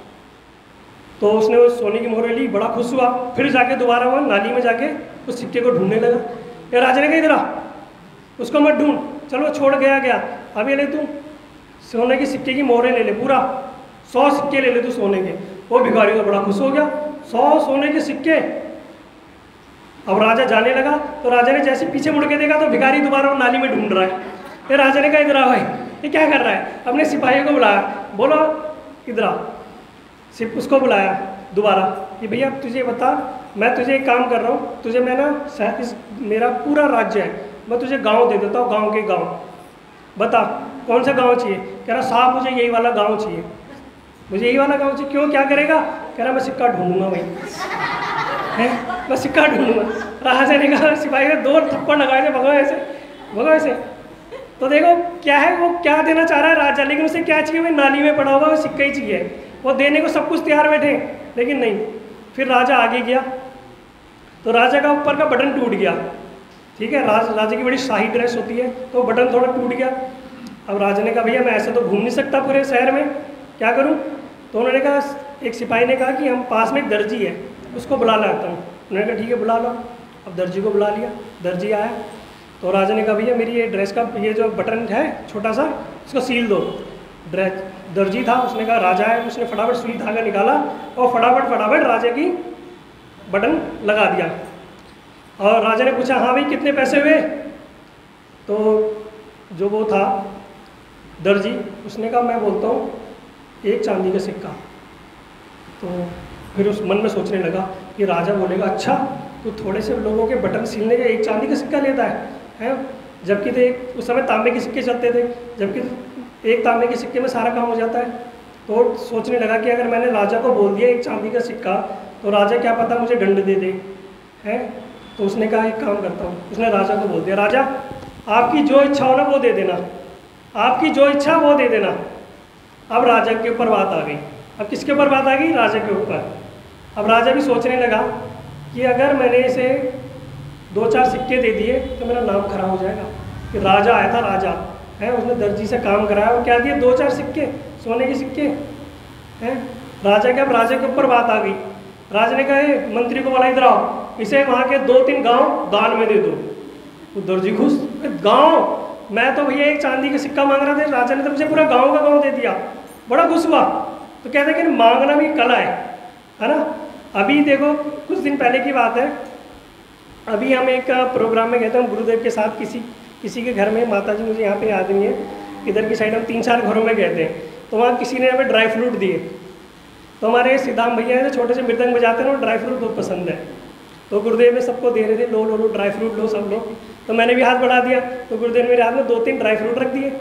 तो उसने वो सोने की मोहरें ली, बड़ा खुश हुआ। फिर जाके दोबारा वो नाली में जाके उस सिक्के को ढूंढने लगा। ये राजा ने कहा इधर आ, उसको मत ढूंढ, चलो छोड़ गया गया, अब ये ले तू सोने के सिक्के की मोहरें ले ले, पूरा सौ सिक्के ले ले तू सोने के। वो भिखारी को बड़ा खुश हो गया, सौ सोने के सिक्के। अब राजा जाने लगा, तो राजा ने जैसे पीछे मुड़ के देखा तो भिखारी दोबारा वो नाली में ढूंढ रहा है। फिर राजा ने कहा इधर आ भाई, ये क्या कर रहा है। अपने सिपाहियों को बुलाया, बोलो इधर आ। सिर्फ उसको बुलाया दोबारा कि भैया तुझे बता, मैं तुझे एक काम कर रहा हूँ, तुझे मैं ना इस मेरा पूरा राज्य है, मैं तुझे गाँव दे देता हूँ, गाँव के गाँव, बता कौन सा गाँव चाहिए। कह रहा साहब मुझे यही वाला गाँव चाहिए, मुझे यही वाला गाँव चाहिए। क्यों क्या करेगा। कह रहा मैं सिक्का ढूंढूंगा भाई, है मैं सिक्का ढूंढूंगा। राजा ने कहा, सिपाही ने दो थप्पड़ लगाए थे, भगो ऐसे भगो ऐसे। तो देखो क्या है, वो क्या देना चाह रहा है राजा, लेकिन उसे क्या चाहिए, भाई नाली में पड़ा हुआ वो सिक्का ही चाहिए। वो देने को सब कुछ तैयार बैठे, लेकिन नहीं। फिर राजा आगे गया तो राजा का ऊपर का बटन टूट गया, ठीक है। राज राजा की बड़ी शाही ड्रेस होती है, तो बटन थोड़ा टूट गया। अब राजा ने कहा भैया मैं ऐसे तो घूम नहीं सकता पूरे शहर में, क्या करूं? तो उन्होंने कहा, एक सिपाही ने कहा कि हम पास में एक दर्जी है, उसको बुला लाता हूँ। उन्होंने कहा ठीक है बुला लो। अब दर्जी को बुला लिया, दर्जी आया तो राजा ने कहा भैया मेरी ये ड्रेस का ये जो बटन है छोटा सा, इसको सील दो। ड्रेस दर्जी था, उसने कहा राजा है, उसने फटाफट सुई धागा निकाला और फटाफट फटाफट राजा की बटन लगा दिया। और राजा ने पूछा हाँ भाई कितने पैसे हुए? तो जो वो था दर्जी, उसने कहा मैं बोलता हूँ एक चांदी का सिक्का। तो फिर उस मन में सोचने लगा कि राजा बोलेगा अच्छा तो थोड़े से लोगों के बटन सीलने का एक चांदी का सिक्का लेता है, है? जबकि तो एक उस समय तांबे के सिक्के चलते थे, जबकि एक तांबे के सिक्के में सारा काम हो जाता है। तो सोचने लगा कि अगर मैंने राजा को बोल दिया एक चांदी का सिक्का तो राजा क्या पता मुझे दंड दे दे, है? तो उसने कहा एक काम करता हूँ, उसने राजा को बोल दिया राजा आपकी जो इच्छा हो ना वो दे देना, आपकी जो इच्छा वो दे देना। अब राजा के ऊपर बात आ गई। अब किसके ऊपर बात आ गई? राजा के ऊपर। अब राजा भी सोचने लगा कि अगर मैंने इसे दो चार सिक्के दे दिए तो मेरा नाम खराब हो जाएगा कि राजा आया था, राजा है, उसने दर्जी से काम कराया और क्या दिए? दो चार सिक्के, सोने के सिक्के हैं। राजा के अब राजा के ऊपर बात आ गई। राजा ने कहा मंत्री को बोला इधर आओ, इसे वहाँ के दो तीन गांव दान में दे दो। वो दर्जी खुश, गांव? मैं तो भैया एक चांदी का सिक्का मांग रहा था, राजा ने तो मुझे पूरा गांव का गांव दे दिया। बड़ा खुश हुआ। तो कहते हैं कि मांगना भी कला है, है ना। अभी देखो कुछ दिन पहले की बात है, अभी हम एक प्रोग्राम में गए थे हम गुरुदेव के साथ, किसी किसी के घर में। माता जी मुझे यहाँ पे याद नहीं है, इधर की साइड हम तीन चार घरों में गए थे। तो वहाँ किसी ने हमें ड्राई फ्रूट दिए। तो हमारे सिद्धाम भैया हैं, छोटे से मृदंग बजाते हैं, ड्राई फ्रूट बहुत पसंद है। तो गुरुदेव ने सबको दे रहे थे, लो लो लो ड्राई फ्रूट लो सब लोग। तो मैंने भी हाथ बढ़ा दिया, तो गुरुदेव ने मेरे हाथ में दो तीन ड्राई फ्रूट रख दिए।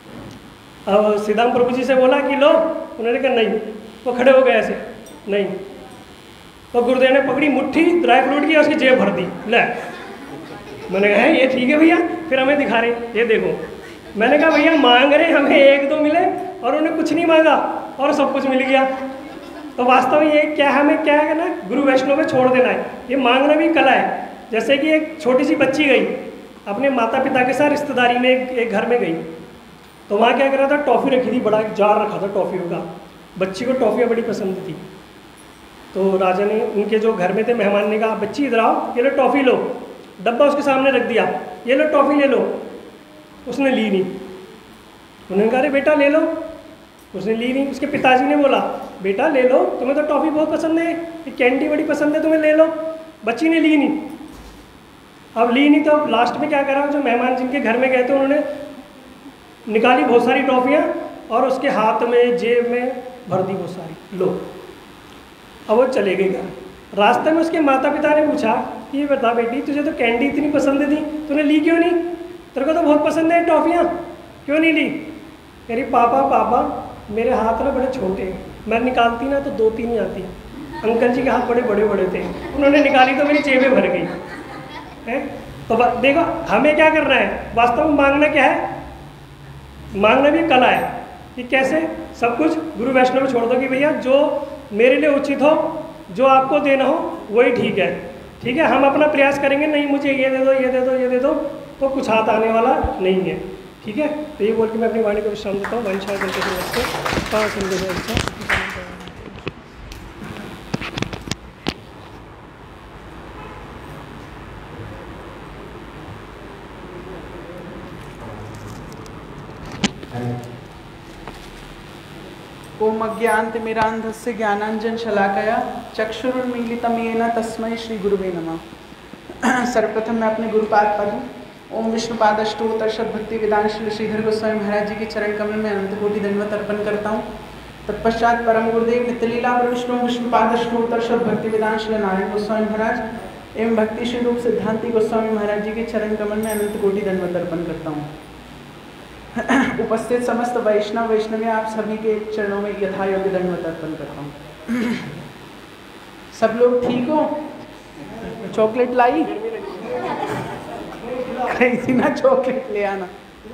अब सिद्धाम प्रभु जी से बोला कि लो, उन्होंने कहा नहीं। वो खड़े हो गए ऐसे, नहीं। तो गुरुदेव ने पकड़ी मुट्ठी ड्राई फ्रूट की, उसकी जेब भर दी। ले, मैंने कहा ये ठीक है भैया। फिर हमें दिखा रहे, ये देखो। मैंने कहा भैया मांग रहे हमें एक दो मिले और उन्हें कुछ नहीं मांगा और सब कुछ मिल गया। तो वास्तव में ये क्या है, हमें क्या है ना, गुरु वैष्णव में छोड़ देना है। ये मांगना भी कला है। जैसे कि एक छोटी सी बच्ची गई अपने माता पिता के साथ रिश्तेदारी में, एक, एक घर में गई। तो वहाँ क्या कर रहा था, टॉफ़ी रखी थी, बड़ा एक जार रखा था टॉफ़ियों का। बच्ची को टॉफ़ियाँ बड़ी पसंद थी। तो राजा ने, उनके जो घर में थे मेहमान ने कहा बच्ची इधर आओ, ये लो टॉफ़ी लो। डब्बा उसके सामने रख दिया, ये लो टॉफ़ी ले लो। उसने ली नहीं। उन्होंने कहा अरे बेटा ले लो, उसने ली नहीं। उसके पिताजी ने बोला बेटा ले लो, तुम्हें तो टॉफ़ी बहुत पसंद है, ये कैंडी बड़ी पसंद है, तुम्हें ले लो। बच्ची ने ली नहीं। अब ली नहीं तो लास्ट में क्या करा, जो मेहमान जिनके घर में गए थे उन्होंने निकाली बहुत सारी टॉफ़ियाँ और उसके हाथ में जेब में भर दी बहुत सारी, लो। अब वो चले गए घर। रास्ते में उसके माता पिता ने पूछा कि ये बता बेटी तुझे तो कैंडी इतनी पसंद थी, तूने ली क्यों नहीं? तेरे को तो बहुत पसंद है टॉफ़ियाँ, क्यों नहीं ली? कह रही पापा पापा मेरे हाथ ना बड़े छोटे हैं, मैं निकालती ना तो दो तीन ही आती। अंकल जी के हाथ बड़े बड़े बड़े थे, उन्होंने निकाली तो मेरी जेबें भर गई है। तो देखो हमें क्या करना है, वास्तव में मांगना क्या है, मांगना भी कला है कि कैसे सब कुछ गुरु वैष्णव छोड़ दो कि भैया जो मेरे लिए उचित हो, जो आपको देना हो वही ठीक है। ठीक है, हम अपना प्रयास करेंगे, नहीं मुझे ये दे दो ये दे दो ये दे दो, तो कुछ हाथ आने वाला नहीं है। ठीक है, तो ये बोल के मैं अपनी वाणी को विश्राम देता हूँ। वंशा ओम अज्ञानतिमिरान्धस्य ज्ञानाञ्जन शलाकया चक्षुरुन्मीलितं येन तस्मै श्री गुरुवे नमः। सर्वप्रथम मैं अपने गुरुपाद पद ओम विष्णुपादष्टोत्तर शतभक्ति वेदांत श्रीधर गोस्वामी महाराज जी के चरण कमल में अनंत कोटि दंडवत अर्पण करता हूँ। तत्पश्चात परम गुरुदेव नित्यलीला विष्णु विष्णुपादष्टोत्तर शतभक्ति वेदांत श्री नारायण गोस्वामी महाराज एवं भक्ति श्री रूप सिद्धांति गोस्वामी महाराज जी के चरण कमल में अनंत कोटि दंडवत अर्पण करता हूँ। उपस्थित समस्त वैष्णव वैष्णवी आप सभी के चरणों में यथा योग्य दंडवत अर्पण करता हूँ। सब लोग ठीक हो? चॉकलेट लाई? रही थी ना, चॉकलेट ले आना।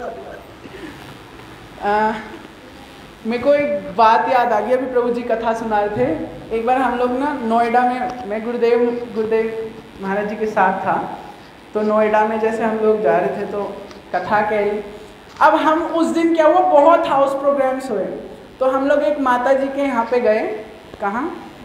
आ, मेरे को एक बात याद आ गई, अभी प्रभु जी कथा सुना रहे थे। एक बार हम लोग ना नोएडा में, मैं गुरुदेव गुरुदेव महाराज जी के साथ था, तो नोएडा में जैसे हम लोग जा रहे थे तो कथा कह रही। अब हम उस दिन क्या हुआ, बहुत हाउस प्रोग्राम्स हुए, तो हम लोग एक माता जी के यहाँ पे गए। कहाँ?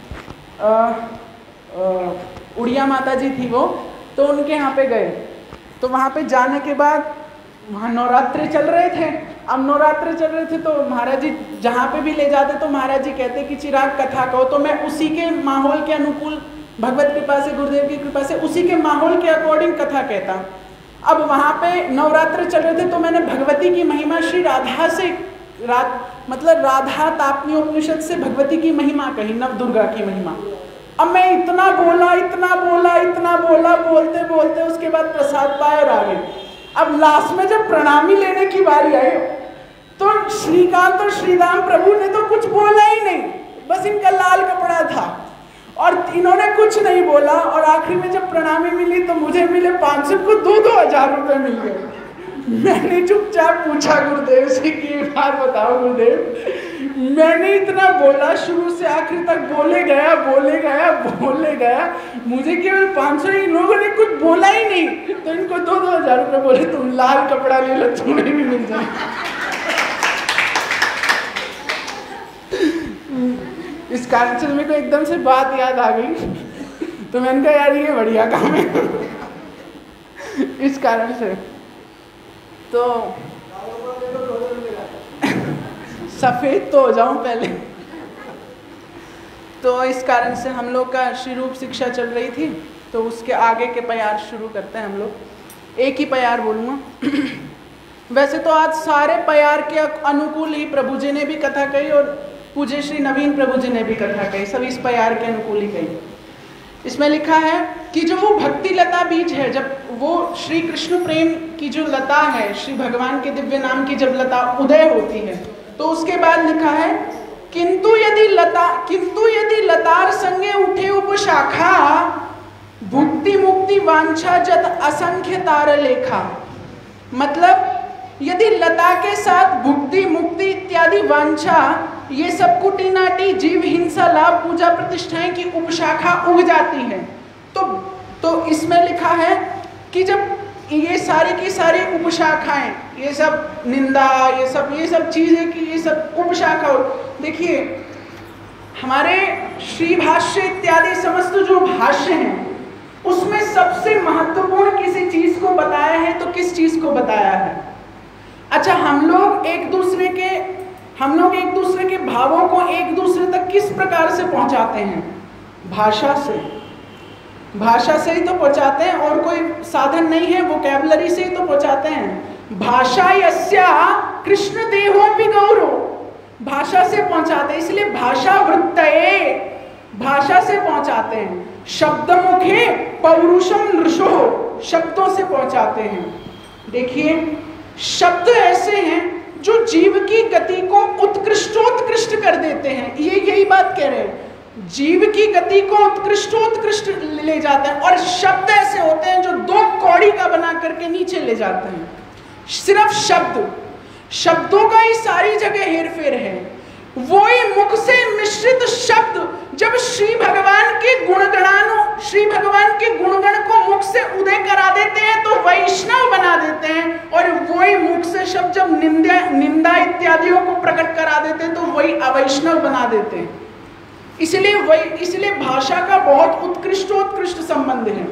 उड़िया माता जी थी वो, तो उनके यहाँ पे गए। तो वहाँ पे जाने के बाद वहाँ नवरात्रे चल रहे थे। अब नवरात्रे चल रहे थे तो महाराज जी जहाँ पे भी ले जाते तो महाराज जी कहते कि चिराग कथा कहो, तो मैं उसी के माहौल के अनुकूल, भगवत कृपा से, गुरुदेव की कृपा से, उसी के माहौल के अकॉर्डिंग कथा कहता। अब वहाँ पे नवरात्र चल रहे थे तो मैंने भगवती की महिमा श्री राधा से, रात मतलब राधा तापनी उपनिषद से भगवती की महिमा कही, नव दुर्गा की महिमा। अब मैं इतना बोला इतना बोला इतना बोला, बोलते बोलते उसके बाद प्रसाद पाए और आ गए। अब लास्ट में जब प्रणामी लेने की बारी आई तो श्रीकांत और श्रीराम प्रभु ने तो कुछ बोला ही नहीं, बस इनका लाल कपड़ा था और इन्होंने कुछ नहीं बोला। और आखिरी में जब प्रणामी मिली तो मुझे मिले पाँच सौ को दो दो हजार रुपये मिल गए। मैंने चुपचाप पूछा गुरुदेव से कि बात बताओ गुरुदेव, मैंने इतना बोला शुरू से आखिर तक, बोले गया बोले गया बोले गया, मुझे केवल पाँच सौ, इन लोगों ने कुछ बोला ही नहीं, तो इनको दो दो हजार रुपये बोले तुम लाल कपड़ा ले लो, तुम्हें भी मिल जाए। इस कारण से मेरे को एकदम से बात याद आ गई, तो मैंने कहा यार ये बढ़िया काम है। इस कारण से तो सफेद तो हो जाऊं पहले। तो इस कारण से हम लोग का श्री रूप शिक्षा चल रही थी, तो उसके आगे के प्यार शुरू करते हैं हम लोग। एक ही प्यार बोलूँगा। वैसे तो आज सारे प्यार के अनुकूल ही प्रभु जी ने भी कथा कही और पूज्य श्री नवीन प्रभु जी ने भी कथा कही, सब इस प्यार के अनुकूल ही कही। इसमें लिखा है कि जो वो भक्ति लता बीज है, जब वो श्री कृष्ण प्रेम की जो लता है, श्री भगवान के दिव्य नाम की जब लता उदय होती है, तो उसके बाद लिखा है किंतु यदि लता किंतु यदि लतार संगे उठे उपशाखा, भुक्ति मुक्ति वांछा जत असंख्य तार लेखा। मतलब यदि लता के साथ भुक्ति मुक्ति इत्यादि वांछा, ये सब कुटी नाटी जीव हिंसा लाभ पूजा प्रतिष्ठाएं की उपशाखा उग जाती है, तो तो इसमें लिखा है कि जब ये सारी की सारी उपशाखाएं, ये सब निंदा, ये सब ये सब चीजें की ये सब उपशाखा, देखिए हमारे श्री भाष्य इत्यादि समस्त जो भाष्य हैं उसमें सबसे महत्वपूर्ण किसी चीज को बताया है, तो किस चीज को बताया है? अच्छा, हम लोग एक दूसरे के हम लोग एक दूसरे के भावों को एक दूसरे तक किस प्रकार से पहुंचाते हैं? भाषा से। भाषा से ही तो पहुंचाते हैं, और कोई साधन नहीं है, वोकैबुलरी से ही तो पहुंचाते हैं। भाषा यस्या कृष्ण देहोपि गौरव, भाषा से पहुंचाते हैं, इसलिए भाषा वृत्तये, भाषा से पहुंचाते हैं। शब्द मुखे पौरुषम नृषो, शब्दों से पहुंचाते हैं। देखिए शब्द ऐसे हैं जो जीव की गति को उत्कृष्टोत्कृष्ट कर देते हैं, ये यही बात कह रहे हैं, जीव की गति को उत्कृष्टोत्कृष्ट ले जाते हैं। और शब्द ऐसे होते हैं जो दो कौड़ी का बना करके नीचे ले जाते हैं। सिर्फ शब्द, शब्दों का ही सारी जगह हेरफेर है। वो ही मुख से मिश्रित शब्द जब श्री भगवान के गुणगणानु श्री भगवान के गुणगण को मुख से उदय करा देते हैं तो वैष्णव बना देते हैं, और वही मुख से शब्द जब निंदा निंदा इत्यादियों को प्रकट करा देते हैं तो वही अवैष्णव बना देते हैं। इसलिए वही इसलिए भाषा का बहुत उत्कृष्टोत्कृष्ट संबंध है।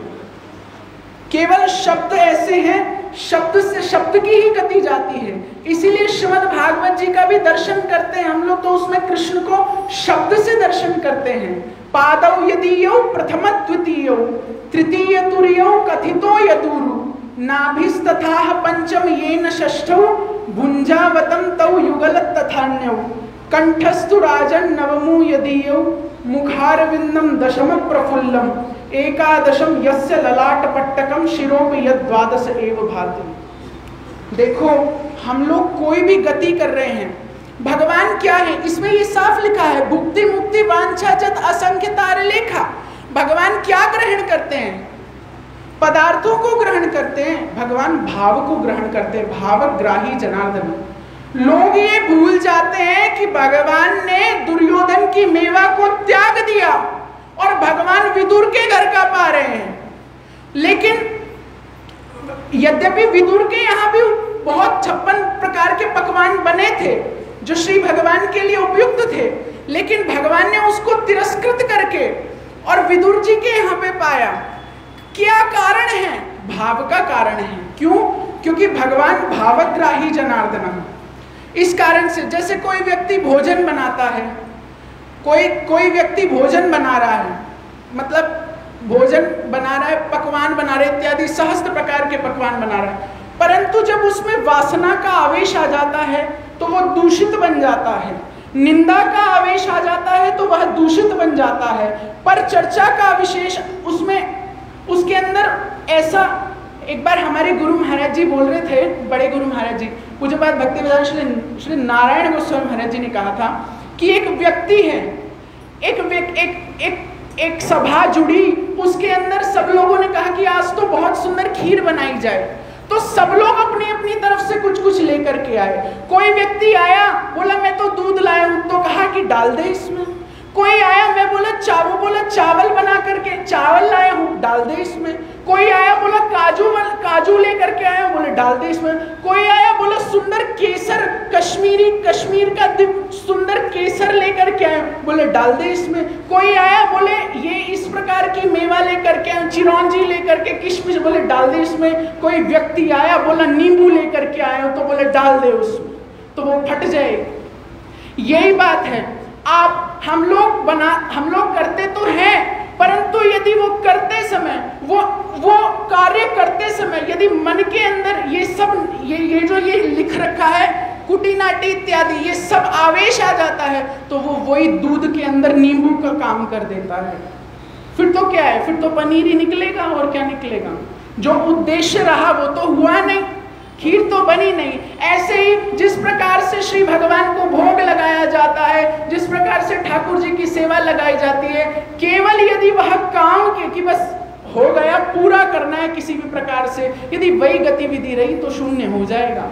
केवल शब्द ऐसे हैं, शब्द से शब्द की ही गति जाती है। इसीलिए श्रीमद् भागवत जी का भी दर्शन करते हैं हम लोग, तो उसमें कृष्ण को शब्द से दर्शन करते हैं। पादौ यदीयौ प्रथम द्वितीयौ तृतीय तुर्यौ कथितो यदुरु नाभिस्तथा पंचम येन षष्ठौ भुंजावतम तौ युगलत तथान्यौ कंठस्तु राजन नवमु यदीयौ मुखारविंदम दशम प्रफुल्लम एकादशम यस्य ललाट पट्टकम शिरोपि यद द्वादश एव भाति। देखो हम लोग कोई भी गति कर रहे हैं, भगवान क्या है इसमें ये साफ लिखा है, भुक्ति मुक्ति वांछा जत असंख्य तार लेखा। भगवान क्या ग्रहण करते हैं? पदार्थों को ग्रहण करते हैं, भगवान भाव को ग्रहण करते हैं, भावग्राही जनार्दन। लोग ये भूल जाते हैं कि भगवान ने दुर्योधन की मेवा को त्याग दिया और भगवान विदुर के घर का पा रहे हैं। लेकिन यद्यपि विदुर के यहाँ भी बहुत छप्पन प्रकार के पकवान बने थे जो श्री भगवान के लिए उपयुक्त थे, लेकिन भगवान ने उसको तिरस्कृत करके और विदुर जी के यहाँ पे पाया। क्या कारण है? भाव का कारण है। क्यों? क्योंकि भगवान भावग्राही जनार्दन। इस कारण से जैसे कोई व्यक्ति भोजन बनाता है, कोई कोई व्यक्ति भोजन बना रहा है, मतलब भोजन बना रहा है, पकवान बना रहे इत्यादि सहस्त्र प्रकार के पकवान बना रहा है, परंतु जब उसमें वासना का आवेश आ जाता है तो वो दूषित बन जाता है, निंदा का आवेश आ जाता है तो वह दूषित बन जाता है, पर चर्चा का विशेष उसमें उसके अंदर ऐसा। एक बार हमारे गुरु महाराज जी बोल रहे थे, बड़े गुरु महाराज जी पूज्य बात भक्तिवेदांत श्री श्री नारायण गोस्वामी महाराज जी ने कहा था कि एक व्यक्ति है, एक एक एक एक, एक सभा जुड़ी, उसके अंदर सब लोगों ने कहा कि आज तो बहुत सुंदर खीर बनाई जाए, तो सब लोग अपनी अपनी तरफ से कुछ कुछ लेकर के आए। कोई व्यक्ति आया, बोला मैं तो दूध लाया हूं, तो कहा कि डाल दे इसमें। कोई आया, मैं बोला चावल बोला चावल बना करके चावल लाया हूँ, डाल दे इसमें। कोई आया बोला काजू काजू लेकर के आया, बोले डाल दे इसमें। कोई आया बोला सुंदर केसर, कश्मीरी कश्मीर का सुंदर केसर लेकर के आया, बोले डाल दे इसमें। कोई आया बोले ये इस प्रकार की मेवा लेकर के आया, चिरौंजी लेकर के, किशमिश, बोले डाल दे इसमें। कोई व्यक्ति आया बोला नींबू लेकर के आया, तो बोले डाल दे उसमें, तो वो फट जाएगी। यही बात है, आप हम लोग बना हम लोग करते तो हैं, परंतु यदि वो करते समय वो वो कार्य करते समय यदि मन के अंदर ये सब ये ये जो ये लिख रखा है कुटिनाटी इत्यादि ये सब आवेश आ जाता है, तो वो वही दूध के अंदर नींबू का काम कर देता है। फिर तो क्या है, फिर तो पनीर ही निकलेगा और क्या निकलेगा। जो उद्देश्य रहा वो तो हुआ नहीं, खीर तो बनी नहीं। ऐसे ही जिस प्रकार से श्री भगवान को भोग लगाया जाता है, जिस प्रकार से ठाकुर जी की सेवा लगाई जाती है, केवल यदि वह काम के कि बस हो गया, पूरा करना है किसी भी प्रकार से, यदि वही गतिविधि रही तो शून्य हो जाएगा।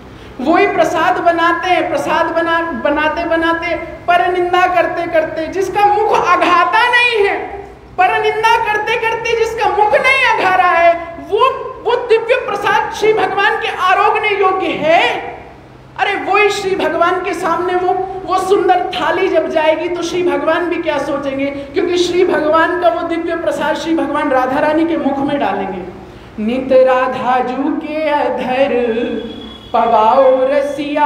वही प्रसाद बनाते हैं, प्रसाद बना बनाते बनाते पर निंदा करते करते, जिसका मुख अघाता नहीं है, पर निंदा करते करते जिसका मुख नहीं अघारा है, वो वो दिव्य प्रसाद श्री भगवान के आरोग्य योग्य है। अरे वही श्री भगवान के सामने वो वो सुंदर थाली जब जाएगी तो श्री भगवान भी क्या सोचेंगे, क्योंकि श्री भगवान का वो दिव्य प्रसाद श्री भगवान राधा रानी के मुख में डालेंगे। नित राधा जू के अधर पवाओ रसिया,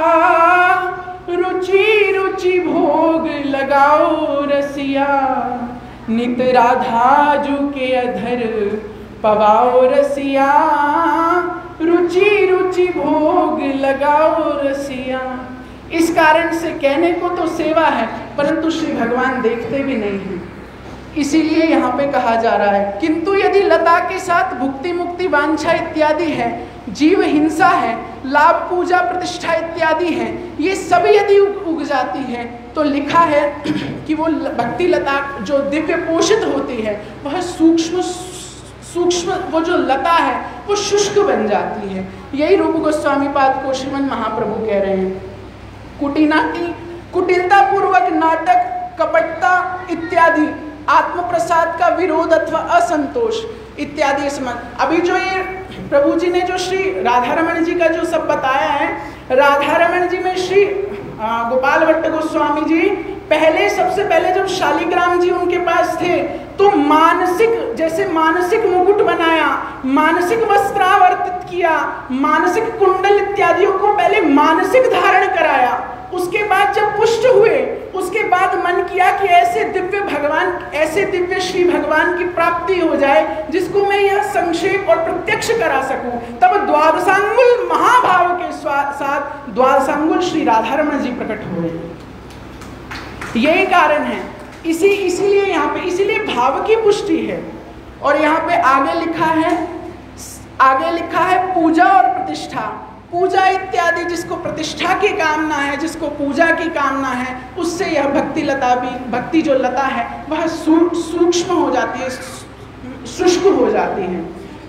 रुचि रुचि भोग लगाओ रसिया। नित राधा जू के अधर पवाओ रसिया, रुचि रुचि भोग लगाओ रसिया। इस कारण से कहने को तो सेवा है, परंतु श्री भगवान देखते भी नहीं हैं, इसीलिए यहाँ पे कहा जा रहा है। किंतु यदि लता के साथ भुक्ति मुक्ति वांछा इत्यादि है, जीव हिंसा है, लाभ पूजा प्रतिष्ठा इत्यादि है, ये सब यदि उग जाती है तो लिखा है कि वो भक्ति लता जो दिव्य पोषित होती है वह सूक्ष्म सूक्ष्म वो जो लता है वो शुष्क बन जाती है। यही रूप गोस्वामी पाद को श्रीमन महाप्रभु कह रहे हैं। कुटिनाटी, कुटिलता पूर्वक नाटक, कपटता इत्यादि, आत्म प्रसाद का विरोध अथवा असंतोष इत्यादि समझ। अभी जो ये प्रभु जी ने जो श्री राधा रमण जी का जो सब बताया है, राधा रमण जी में श्री गोपाल भट्ट गोस्वामी जी पहले सबसे पहले जब शालिग्राम जी उनके पास थे तो मानसिक जैसे मानसिक मुकुट बनाया, मानसिक वस्त्रावर्तित किया, मानसिक कुंडल इत्यादियों को पहले मानसिक धारण कराया। उसके बाद जब पुष्ट हुए, उसके बाद मन किया कि ऐसे दिव्य भगवान, ऐसे दिव्य श्री भगवान की प्राप्ति हो जाए जिसको मैं यह संक्षेप और प्रत्यक्ष करा सकूं। तब द्वादशांगुल महाभाव के साथ द्वादशांगुल श्री राधारमण जी प्रकट हुए। यही कारण है, इसी इसीलिए यहाँ पे इसीलिए भाव की पुष्टि है। और यहाँ पे आगे लिखा है आगे लिखा है पूजा और प्रतिष्ठा। पूजा इत्यादि जिसको प्रतिष्ठा की कामना है, जिसको पूजा की कामना है, उससे यह भक्ति लता भी भक्ति जो लता है वह सूक्ष्म हो जाती है, शुष्क हो जाती हैं,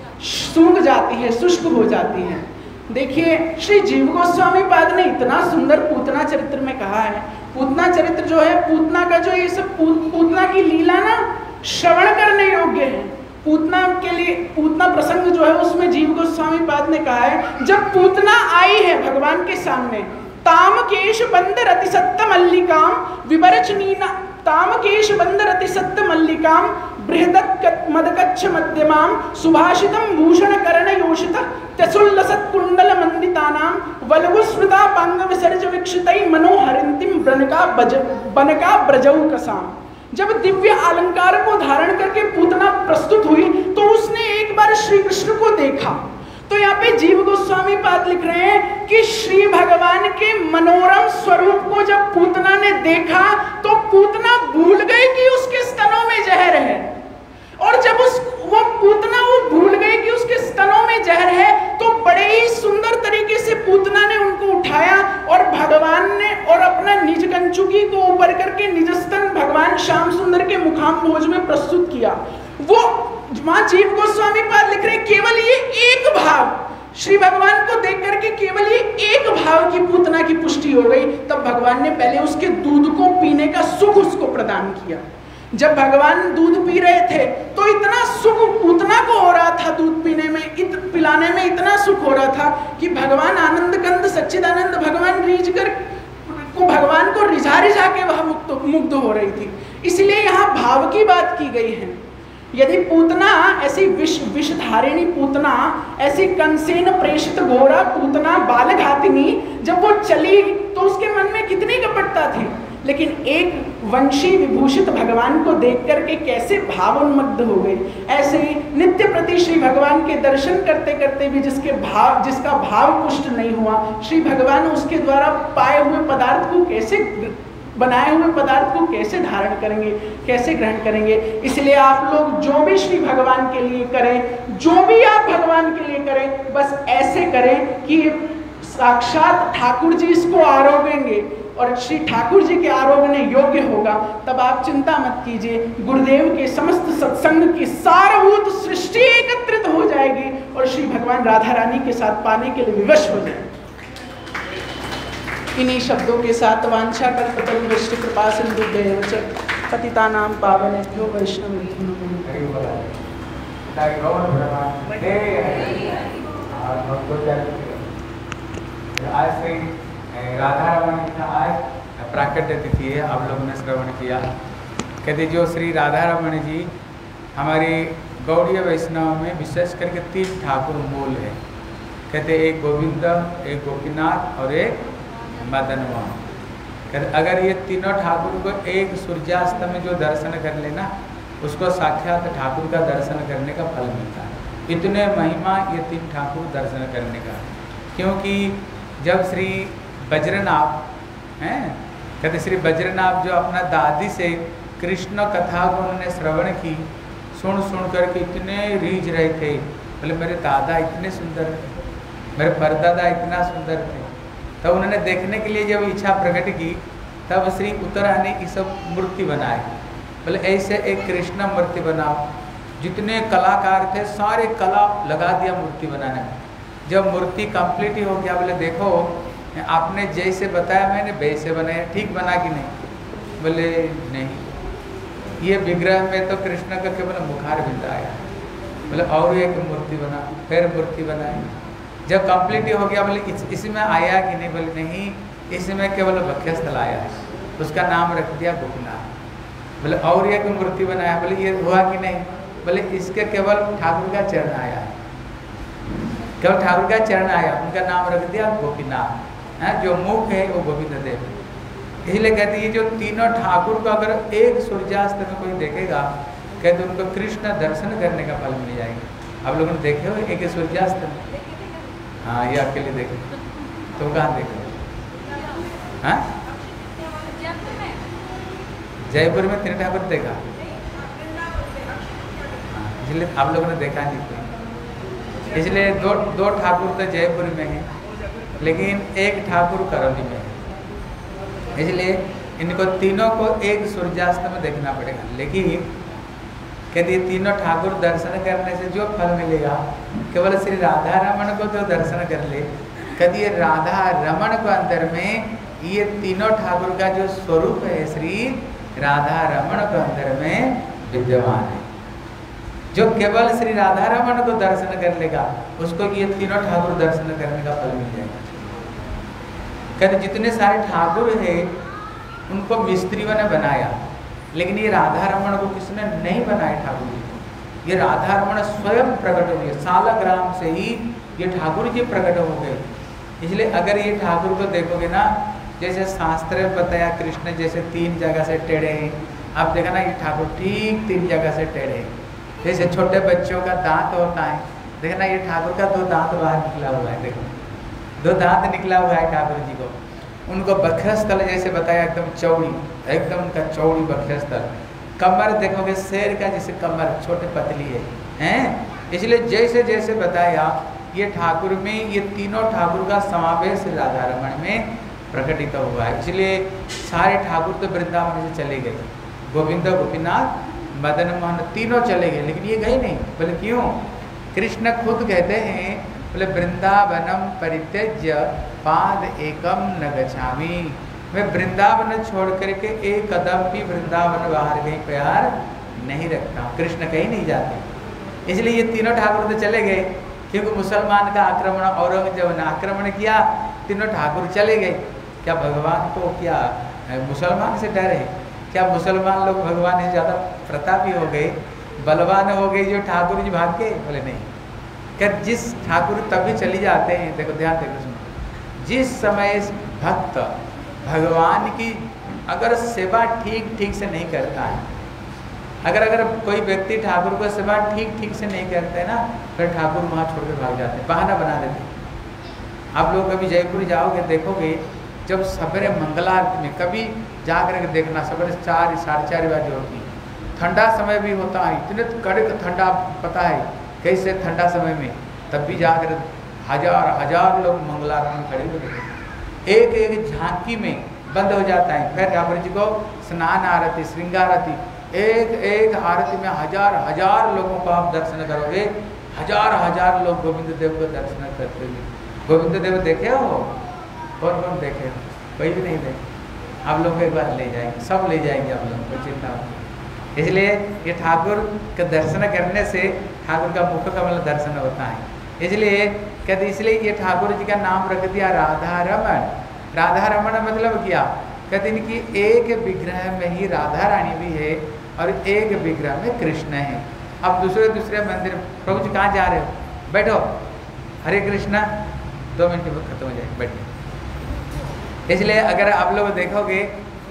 सूख जाती है, शुष्क हो जाती है। देखिए श्री जीव गोस्वामी पाद ने इतना सुंदर पूतना चरित्र में कहा है। पूतना चरित्र जो है, पूतना का जो ये सब पूतना की लीला ना श्रवण करने योग्य है। पूतना के लिए पूतना प्रसंग जो है उसमें जीव गोस्वामी पाद ने कहा है, जब पूतना आई है भगवान के सामने, ताम केश बंदर अति सत्य मल्लिकाम विवरचनीना ताम केश बंदर अति सत्य मल्लिकाम बृहदत् मदकच्छ मध्यमाम सुभाषितम भूषण करण योषित त्यसुल्लसत् कुंडल मंडितानाम वल्गुस्मृता पांग विसर्ज विक्षितै मनोहरिंतिम बनका बज बनका ब्रजौकसाम। जब दिव्य अलंकार को धारण करके पूतना प्रस्तुत हुई तो उसने एक बार श्री कृष्ण को देखा। तो यहाँ पे जीव गोस्वामी पाद लिख रहे हैं कि श्री भगवान के मनोरम स्वरूप को जब पूतना ने देखा तो पूतना भूल गई कि उसके स्तनों में जहर है, और जब उस वो पूतना वो भूल गई कि उसके स्तनों में जहर है तो बड़े ही सुंदर तरीके से पूतना ने उनको उठाया और भगवान ने और अपना निज कंचुकी को ऊपर करके निज स्तन भगवान श्याम सुंदर के मुखाम भोज में प्रस्तुत किया। वो मां जीव गोस्वामी पाद लिख रहे केवल ये एक भाव, श्री भगवान को देख करके केवल ये एक भाव की पूतना की पुष्टि हो गई। तब भगवान ने पहले उसके दूध को पीने का सुख उसको प्रदान किया। जब भगवान दूध पी रहे थे तो इतना सुख पूतना को हो रहा था, दूध पीने में इत, पिलाने में इतना सुख हो रहा था कि भगवान आनंद कंद सच्चिदानंद भगवान रीझ कर को भगवान को रिझा रिझा के वह मुक्त मुग्ध हो रही थी। इसलिए यहाँ भाव की बात की गई है। यदि पूतना ऐसी विष विषधारिणी पूतना, ऐसी कंसेन प्रेषित घोरा पूतना बालघातिनी जब वो चली तो उसके मन में कितनी कपटता थी, लेकिन एक वंशी विभूषित भगवान को देख करके कैसे भावोन्मग्ध हो गई। ऐसे ही नित्य प्रति श्री भगवान के दर्शन करते करते भी जिसके भाव जिसका भाव पुष्ट नहीं हुआ, श्री भगवान उसके द्वारा पाए हुए पदार्थ को कैसे बनाए हुए पदार्थ को कैसे धारण करेंगे, कैसे ग्रहण करेंगे। इसलिए आप लोग जो भी श्री भगवान के लिए करें, जो भी आप भगवान के लिए करें, बस ऐसे करें कि साक्षात ठाकुर जी इसको आरोगेंगे और श्री ठाकुर जी के आरोगने योग्य होगा। तब आप चिंता मत कीजिए, गुरुदेव के समस्त सत्संग की सारभूत सृष्टि एकत्रित हो जाएगी और श्री भगवान राधा रानी के साथ पाने के लिए विवश हो जाएंगे। इन्हीं शब्दों के साथ वांछा कल्पतरुभ्यश्च कृपा सिंधुभ्यैव च पतितानां पावनेभ्यो वैष्णवेभ्यो नमो नमः। आज से राधा रमण का आज प्राकट्य तिथि है, आप लोगों ने श्रवण किया। कहते जो श्री राधा रमण जी हमारी गौड़ीय वैष्णव में विशेष करके तीन ठाकुर मूल है। कहते एक गोविंद, एक गोपीनाथ और एक मदन मोहन। कहते अगर ये तीनों ठाकुर को एक सूर्यास्त में जो दर्शन कर लेना, उसको साक्षात ठाकुर का दर्शन करने का फल मिलता है। इतने महिमा ये तीन ठाकुर दर्शन करने का, क्योंकि जब श्री बज्रनाभ हैं, कहते श्री बज्रनाभ जो अपना दादी से कृष्ण कथा को उन्होंने श्रवण की, सुन सुन करके इतने रीझ रहे थे, बोले मेरे दादा इतने सुंदर थे, मेरे परदादा इतना सुंदर थे। तब तो उन्होंने देखने के लिए जब इच्छा प्रकट की, तब श्री उत्तरा ने ये सब मूर्ति बनाए। बोले ऐसे एक कृष्ण मूर्ति बनाओ। जितने कलाकार थे सारे कला लगा दिया मूर्ति बनाने में। जब मूर्ति कंप्लीट ही हो गया, बोले देखो आपने जैसे बताया मैंने वैसे बनाया, ठीक बना कि नहीं? बोले नहीं, ये विग्रह में तो कृष्ण का केवल मुखार बिंद आया। बोले और एक मूर्ति बना, फिर मूर्ति बनाई। जब कंप्लीट ही हो गया, बोले इस, इसमें आया कि नहीं? बोले नहीं, इसमें केवल वक्षस्थल आया है, उसका नाम रख दिया गोपीनाथ। बोले और एक मूर्ति बनाया, बोले ये हुआ कि नहीं? बोले इसके केवल ठाकुर का चरण आया है, केवल ठाकुर का चरण आया, उनका नाम रख दिया गोपीनाथ। है जो मुख है वो गोविंद देव। इसलिए कहते हैं जो तीनों ठाकुर को अगर एक सूर्यास्त में कोई देखेगा, कहते उनको कृष्ण दर्शन करने का फल मिल जाएगा। आप लोगों ने देखे हो एक सूर्यास्त में? हाँ, ये अकेले देखे तो कहाँ देखे? हाँ, जयपुर में तीन ठाकुर देखा, इसलिए आप लोगों ने देखा नहीं कोई। इसलिए दो दो ठाकुर तो जयपुर में है, लेकिन एक ठाकुर करौली में है। इसलिए इनको तीनों को एक सूर्यास्त में देखना पड़ेगा। लेकिन कहते ये तीनों ठाकुर दर्शन करने से जो फल मिलेगा, केवल श्री राधा रमन को जो दर्शन कर ले, कहते ये राधा रमन को अंदर में ये तीनों ठाकुर का जो स्वरूप है श्री राधा रमन को अंदर में विद्यमान है। जो केवल श्री राधा रमन को दर्शन कर लेगा उसको ये तीनों ठाकुर दर्शन करने का फल मिल जाएगा। कहते जितने सारे ठाकुर है उनको मिस्त्रियों ने बनाया, लेकिन ये राधा रमन को किसने नहीं बनाया ठाकुर जी को। ये राधा रमन स्वयं प्रकट हुए, सालग्राम से ही ये ठाकुर जी प्रकट हो गए। इसलिए अगर ये ठाकुर को देखोगे ना, जैसे शास्त्र में बताया कृष्ण जैसे तीन जगह से टेढ़े हैं, आप देखा ना ये ठाकुर ठीक तीन जगह से टेढ़े हैं। जैसे छोटे बच्चों का दांत होता है, देखा ना ये ठाकुर का दो दांत बाहर निकला हुआ है, देखो दो दांत निकला हुआ है ठाकुर जी को। उनको बक्षस्थल जैसे बताया एकदम चौड़ी, एकदम उनका चौड़ी बक्षस्थल। कमर देखोगे शेर का जैसे कमर छोटे पतली है, हैं? इसलिए जैसे जैसे बताया ये ठाकुर में ये तीनों ठाकुर का समावेश राधा रमन में प्रकटित हुआ है। इसलिए सारे ठाकुर तो वृंदावन से चले गए, गोविंद गोपीनाथ मदन मोहन तीनों चले गए, लेकिन ये गए नहीं। बोले क्यों? कृष्ण खुद कहते हैं, बोले वृंदावनम परित्यज्य पाद एकम न गच्छामि, मैं वृंदावन छोड़ करके एक कदम भी वृंदावन बाहर कहीं प्यार नहीं रखता हूँ। कृष्ण कहीं नहीं जाते। इसलिए ये तीनों ठाकुर तो चले गए, क्योंकि मुसलमान का आक्रमण औरंगजेब ने आक्रमण किया, तीनों ठाकुर चले गए। क्या भगवान को क्या मुसलमान से डर है? क्या मुसलमान लोग भगवान से ज़्यादा प्रतापी हो गए, बलवान हो गए जो ठाकुर जी भाग के? बोले नहीं। क्या जिस ठाकुर तभी चली जाते हैं, देखो ध्यान देखो सुनो, जिस समय भक्त भगवान की अगर सेवा ठीक ठीक से नहीं करता है, अगर अगर कोई व्यक्ति ठाकुर को सेवा ठीक ठीक से नहीं करते है ना, फिर ठाकुर वहाँ छोड़ कर भाग जाते हैं, बहाना बना देते हैं। आप लोग कभी जयपुर जाओगे देखोगे, जब सवेरे मंगलारती में कभी जा कर देखना, सवेरे चार साढ़े चार बजे होती है, ठंडा समय भी होता है, इतने कड़क ठंडा, पता है कैसे ठंडा समय में, तब भी जाकर हजार हजार लोग मंगलारती में खड़े हुए, एक एक झांकी में बंद हो जाता है। फिर ठाकुर जी को स्नान आरती, श्रृंगार आरती, एक एक आरती में हजार हजार लोगों को आप दर्शन करोगे, हजार हजार लोग गोविंद देव को दर्शन करते हुए। गोविंद देव देखे हो? कौन कौन देखे हो? कोई भी नहीं देखे। आप लोग को एक बार ले जाएंगे, सब ले जाएंगे आप लोगों को, चिंता हो। इसलिए ये ठाकुर के दर्शन करने से ठाकुर का मुख कमल दर्शन होता है। इसलिए कहते, इसलिए ये ठाकुर जी का नाम रख दिया राधा रमन। राधा रमन मतलब क्या? कहते इनकी एक विग्रह में ही राधा रानी भी है और एक विग्रह में कृष्ण है। अब दूसरे दूसरे मंदिर, प्रभु जी कहाँ जा रहे हो? बैठो, हरे कृष्णा, दो मिनट में खत्म हो जाएगा, बैठो। इसलिए अगर आप लोग देखोगे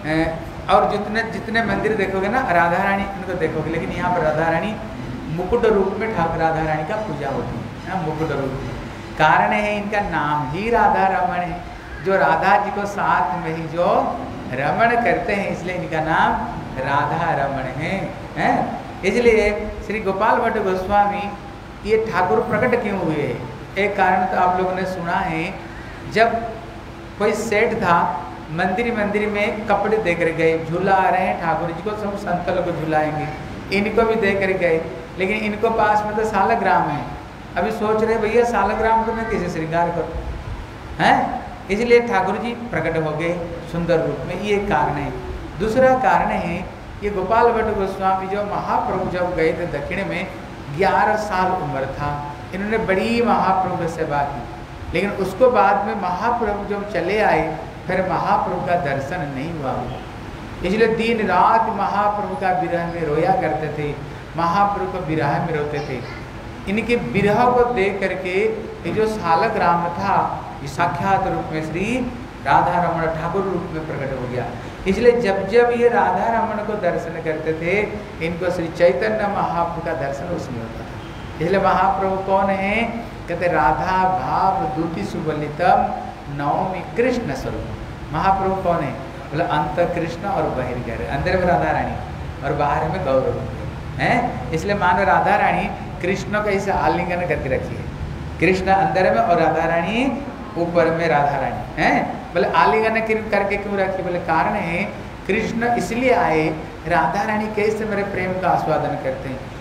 और जितने जितने मंदिर देखोगे ना, राधा रानी इनको देखोगे, लेकिन यहाँ पर राधा रानी मुकुट रूप में ठाकुर राधा रानी का पूजा होती है ना, मुकुट रूप में। कारण है इनका नाम ही राधा रमन है, जो राधा जी को साथ में ही जो रमण करते हैं, इसलिए इनका नाम राधा रमण है, हैं? इसलिए श्री गोपाल भट्ट गोस्वामी ये ठाकुर प्रकट क्यों हुए? एक कारण तो आप लोगों ने सुना है, जब कोई सेठ था, मंदिर मंदिर में कपड़े दे कर गए, झूला आ रहे हैं ठाकुर जी को, सब संत लोग को झुलाएंगे, इनको भी दे कर गए, लेकिन इनको पास में तो सालग्राम है। अभी सोच रहे भैया सालग्राम को मैं कैसे श्रृंगार करूँ, हैं? इसलिए ठाकुर जी प्रकट हो गए सुंदर रूप में, ये कारण है। दूसरा कारण है, ये गोपाल भट्ट गोस्वामी जो महाप्रभु जब गए थे दक्षिण में, ग्यारह साल उम्र था, इन्होंने बड़ी महाप्रभु की सेवा की, लेकिन उसको बाद में महाप्रभु जब चले आए, फिर महाप्रभु का दर्शन नहीं हुआ। इसलिए दिन रात महाप्रभु का विरह में रोया करते थे, महाप्रभु को विरह में रोते थे। इनके विरह को देख करके ये जो सालग्राम था, ये साक्षात रूप में श्री राधा रमण ठाकुर रूप में प्रकट हो गया। इसलिए जब जब ये राधा रमण को दर्शन करते थे, इनको श्री चैतन्य महाप्रभु का दर्शन उसमें होता था। इसलिए महाप्रभु कौन है? कहते राधा भाव दूती सुबलितम नवमी कृष्ण स्वरूप। महाप्रभु कौन है? बोले अंत कृष्ण और बहिर्गह, अंदर में राधा रानी और बाहर में गौरव है। इसलिए मानो राधा रानी कृष्ण को ऐसे आलिंगन करके रखी है, कृष्ण अंदर में और राधा रानी ऊपर में, राधा रानी है। बोले आलिंगन करके क्यों रखी? बोले कारण है कृष्ण इसलिए आए, राधा रानी कैसे मेरे प्रेम का आस्वादन करते हैं,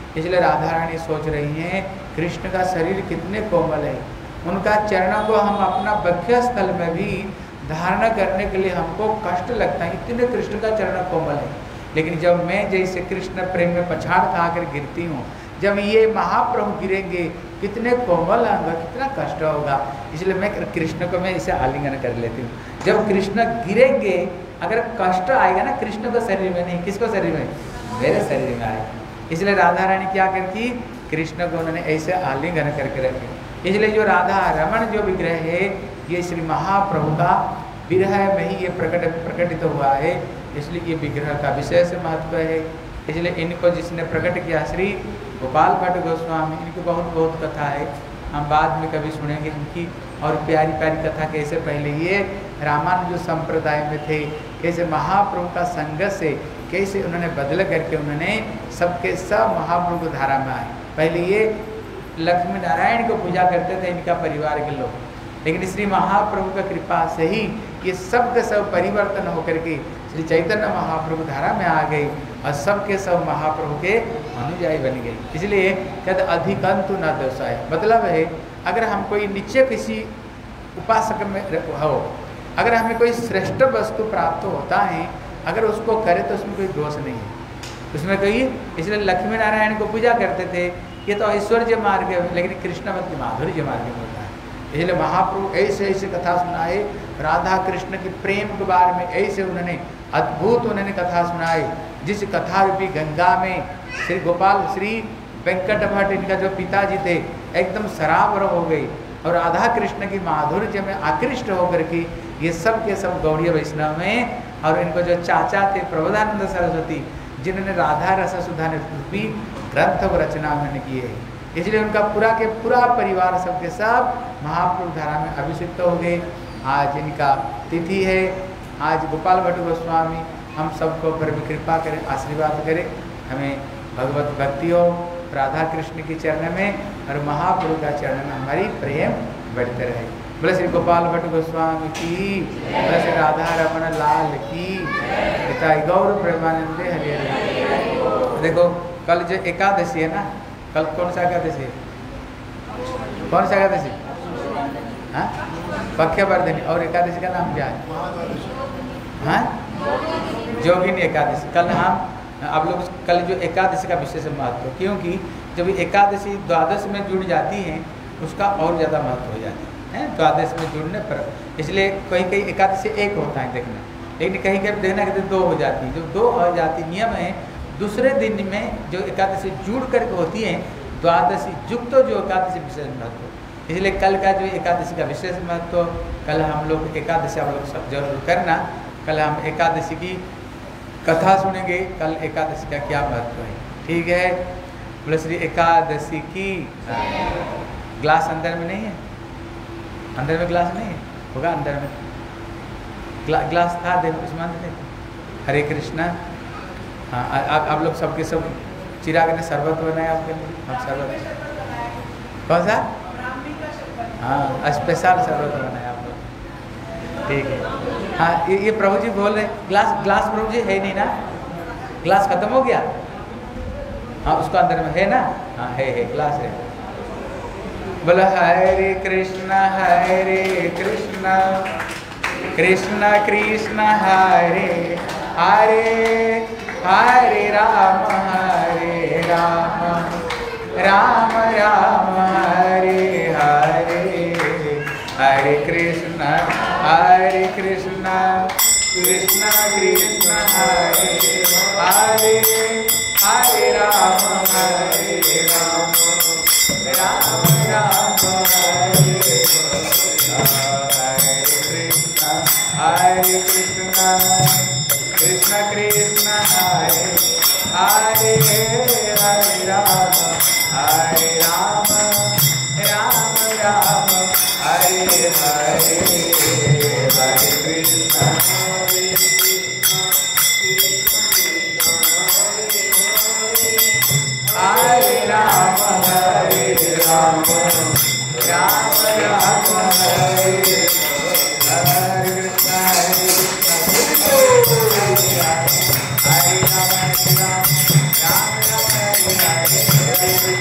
इसलिए राधा रानी सोच रही हैं कृष्ण का शरीर कितने कोमल है, उनका चरणों को हम अपना बख्य स्थल में भी धारणा करने के लिए हमको कष्ट लगता है, इतने कृष्ण का चरण कोमल है। लेकिन जब मैं जैसे कृष्ण प्रेम में पछाड़ खाकर गिरती हूँ, जब ये महाप्रभु गिरेंगे कितने कोमल होगा, कितना कष्ट होगा। इसलिए मैं कृष्ण को मैं इसे आलिंगन कर लेती हूँ। जब कृष्ण गिरेंगे अगर कष्ट आएगा ना कृष्ण को शरीर में नहीं, किसको शरीर में, मेरे शरीर में आएगा। इसलिए राधा रानी क्या करती, कृष्ण को उन्होंने ऐसे आलिंगन करके रखे। इसलिए जो राधा रमण जो विग्रह है ये श्री महाप्रभु का विरह में ही ये प्रकट प्रकटित हुआ है, इसलिए ये विग्रह का विशेष महत्व है। इसलिए इनको जिसने प्रकट किया श्री गोपाल भट्ट गोस्वामी, इनकी बहुत बहुत कथा है, हम बाद में कभी सुनेंगे इनकी। और प्यारी प्यारी कथा कैसे पहले ये रामानुज संप्रदाय में थे, कैसे महाप्रभु का संग से कैसे उन्होंने बदल करके उन्होंने सबके सब महाप्रभु को धारा में आए। पहले ये लक्ष्मी नारायण को पूजा करते थे इनका परिवार के लोग, लेकिन श्री महाप्रभु का कृपा से ही ये सब के सब परिवर्तन होकर के श्री चैतन्य महाप्रभु धारा में आ गए और सब के सब महाप्रभु के अनुयायी बन गए। इसलिए कहते अधिकंतु न दोषाय, मतलब है अगर हम कोई नीचे किसी उपासक में हो, अगर हमें कोई श्रेष्ठ वस्तु प्राप्त होता है, अगर उसको करे तो उसमें कोई दोष नहीं है, उसमें कोई। इसलिए लक्ष्मी नारायण को पूजा करते थे, ये तो ऐश्वर्य मार्ग है, लेकिन कृष्ण भक्ति माधुर्य मार्ग में होता है। इसलिए महाप्रभु ऐसे ऐसे कथा सुनाए, राधा कृष्ण के प्रेम के बारे में ऐसे उन्होंने अद्भुत उन्होंने कथा सुनाई, जिस कथा रूपी गंगा में श्री गोपाल श्री वेंकट भट्ट इनका जो पिताजी थे एकदम सराबर हो गई और राधा कृष्ण की माधुर्य में आकृष्ट होकर के ये सब के सब गौड़ीय वैष्णव में, और इनको जो चाचा थे प्रबोधानंद सरस्वती जिन्होंने राधा रस सुधा रूपी ग्रंथ को रचना उन्होंने की है। इसलिए उनका पूरा के पूरा परिवार सबके सब महाप्रभु धारा में अभिषिक्त हो गए। आज इनका तिथि है, आज गोपाल भट्ट गोस्वामी हम सबको पर भी कृपा करें, आशीर्वाद करें, हमें भगवत भक्ति हो राधा कृष्ण के चरण में और महाप्रभु का चरण में हमारी प्रेम बढ़ते रहे। बोले श्री गोपाल भट्ट गोस्वामी की, बोले श्री राधा रमण लाल की, पिता गौर प्रेमानंदे हरे हरे। देखो कल जो एकादशी है ना, कल कौन सा एकादशी है, कौन सा एकादशी, हाँ पक्षवर्धनी, और एकादशी का नाम क्या है, हाँ जोगिनी एकादशी। कल हम आप लोग कल जो एकादशी का विशेष महत्व, क्योंकि जब एकादशी द्वादश में जुड़ जाती है उसका और ज़्यादा महत्व हो जाता है द्वादश में जुड़ने पर। इसलिए कहीं कहीं एकादशी एक होता है देखना, लेकिन कहीं कहीं देखना कि दो हो जाती है। जो दो हो जाती नियम है, दूसरे दिन में जो एकादशी जुड़ करके होती है द्वादशी युक्त तो जो एकादशी विशेष महत्व। इसलिए कल का जो एकादशी का विशेष महत्व, कल हम लोग एकादशी आप लोग सब जरूर करना। कल हम एकादशी की कथा सुनेंगे, कल एकादशी का क्या महत्व है, ठीक है। बोले श्री एकादशी की। ग्लास अंदर में नहीं है, अंदर में ग्लास नहीं है, होगा अंदर में ग्ला, ग्लास था, देखो उसमें अंदर नहीं। हरे कृष्णा। हाँ आप आप लोग सबके सब चिराग ने शरबत बनाया आपके लिए, हम शरबत कौन सा, हाँ स्पेशल शरबत बनाया आप लोग, ठीक है। हाँ ये ये प्रभु जी बोल रहे ग्लास, ग्लास प्रभु जी है नहीं ना, ग्लास खत्म हो गया, हाँ उसको अंदर में है ना, हाँ है है ग्लास है। बोला हरे कृष्णा हरे कृष्णा कृष्णा कृष्णा हरे हरे हरे राम हरे राम राम राम हरे हरे हरे कृष्णा हरे कृष्णा कृष्णा कृष्णा हरे हरे हरे राम हरे राम राम राम हरे हरे कृष्णा कृष्णा कृष्णा हरे हरे हरे राम हरे राम राम राम हरे हरे हरे कृष्णा हरे राम हरे राम राम राम हरे हरे कृष्णा हरे कृष्णा हरे राम हरे राम राम राम हरे हरे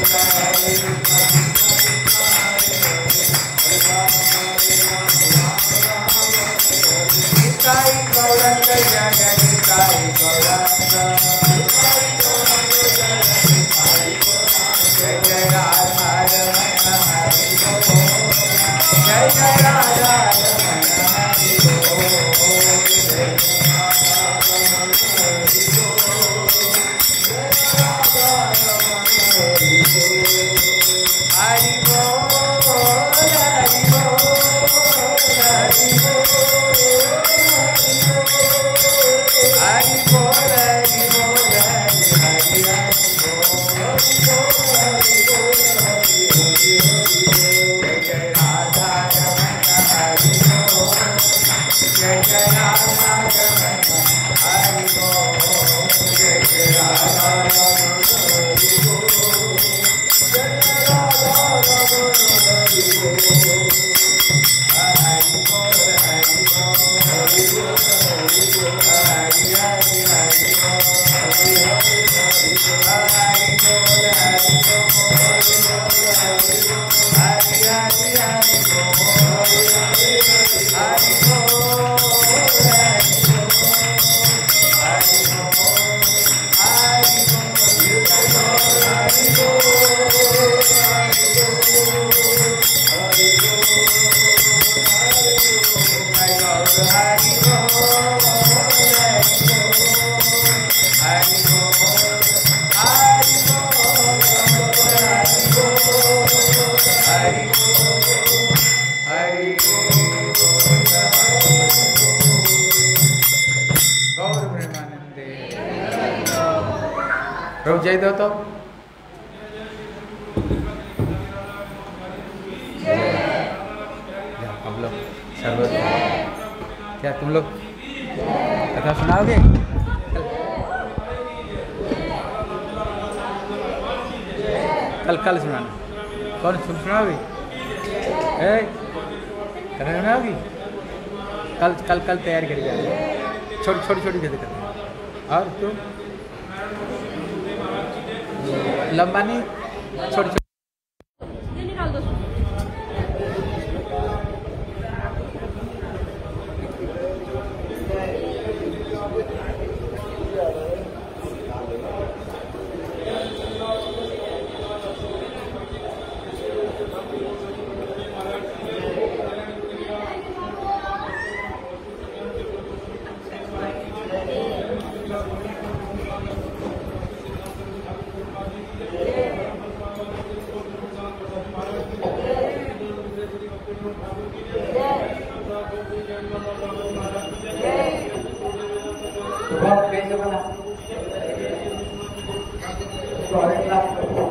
प्रभु जय दो तो हम लोग सर्व क्या तुम लोग कथा सुनाओगे? कल कल सुनाना। कौन सुन सुनाओगे? कथा सुनाओगी? कल कल कल तैयार करिए। छोटी छोटी छोटी कथा करते। और तुम लंबा नहीं, छोटी छोटी। कैसे बना?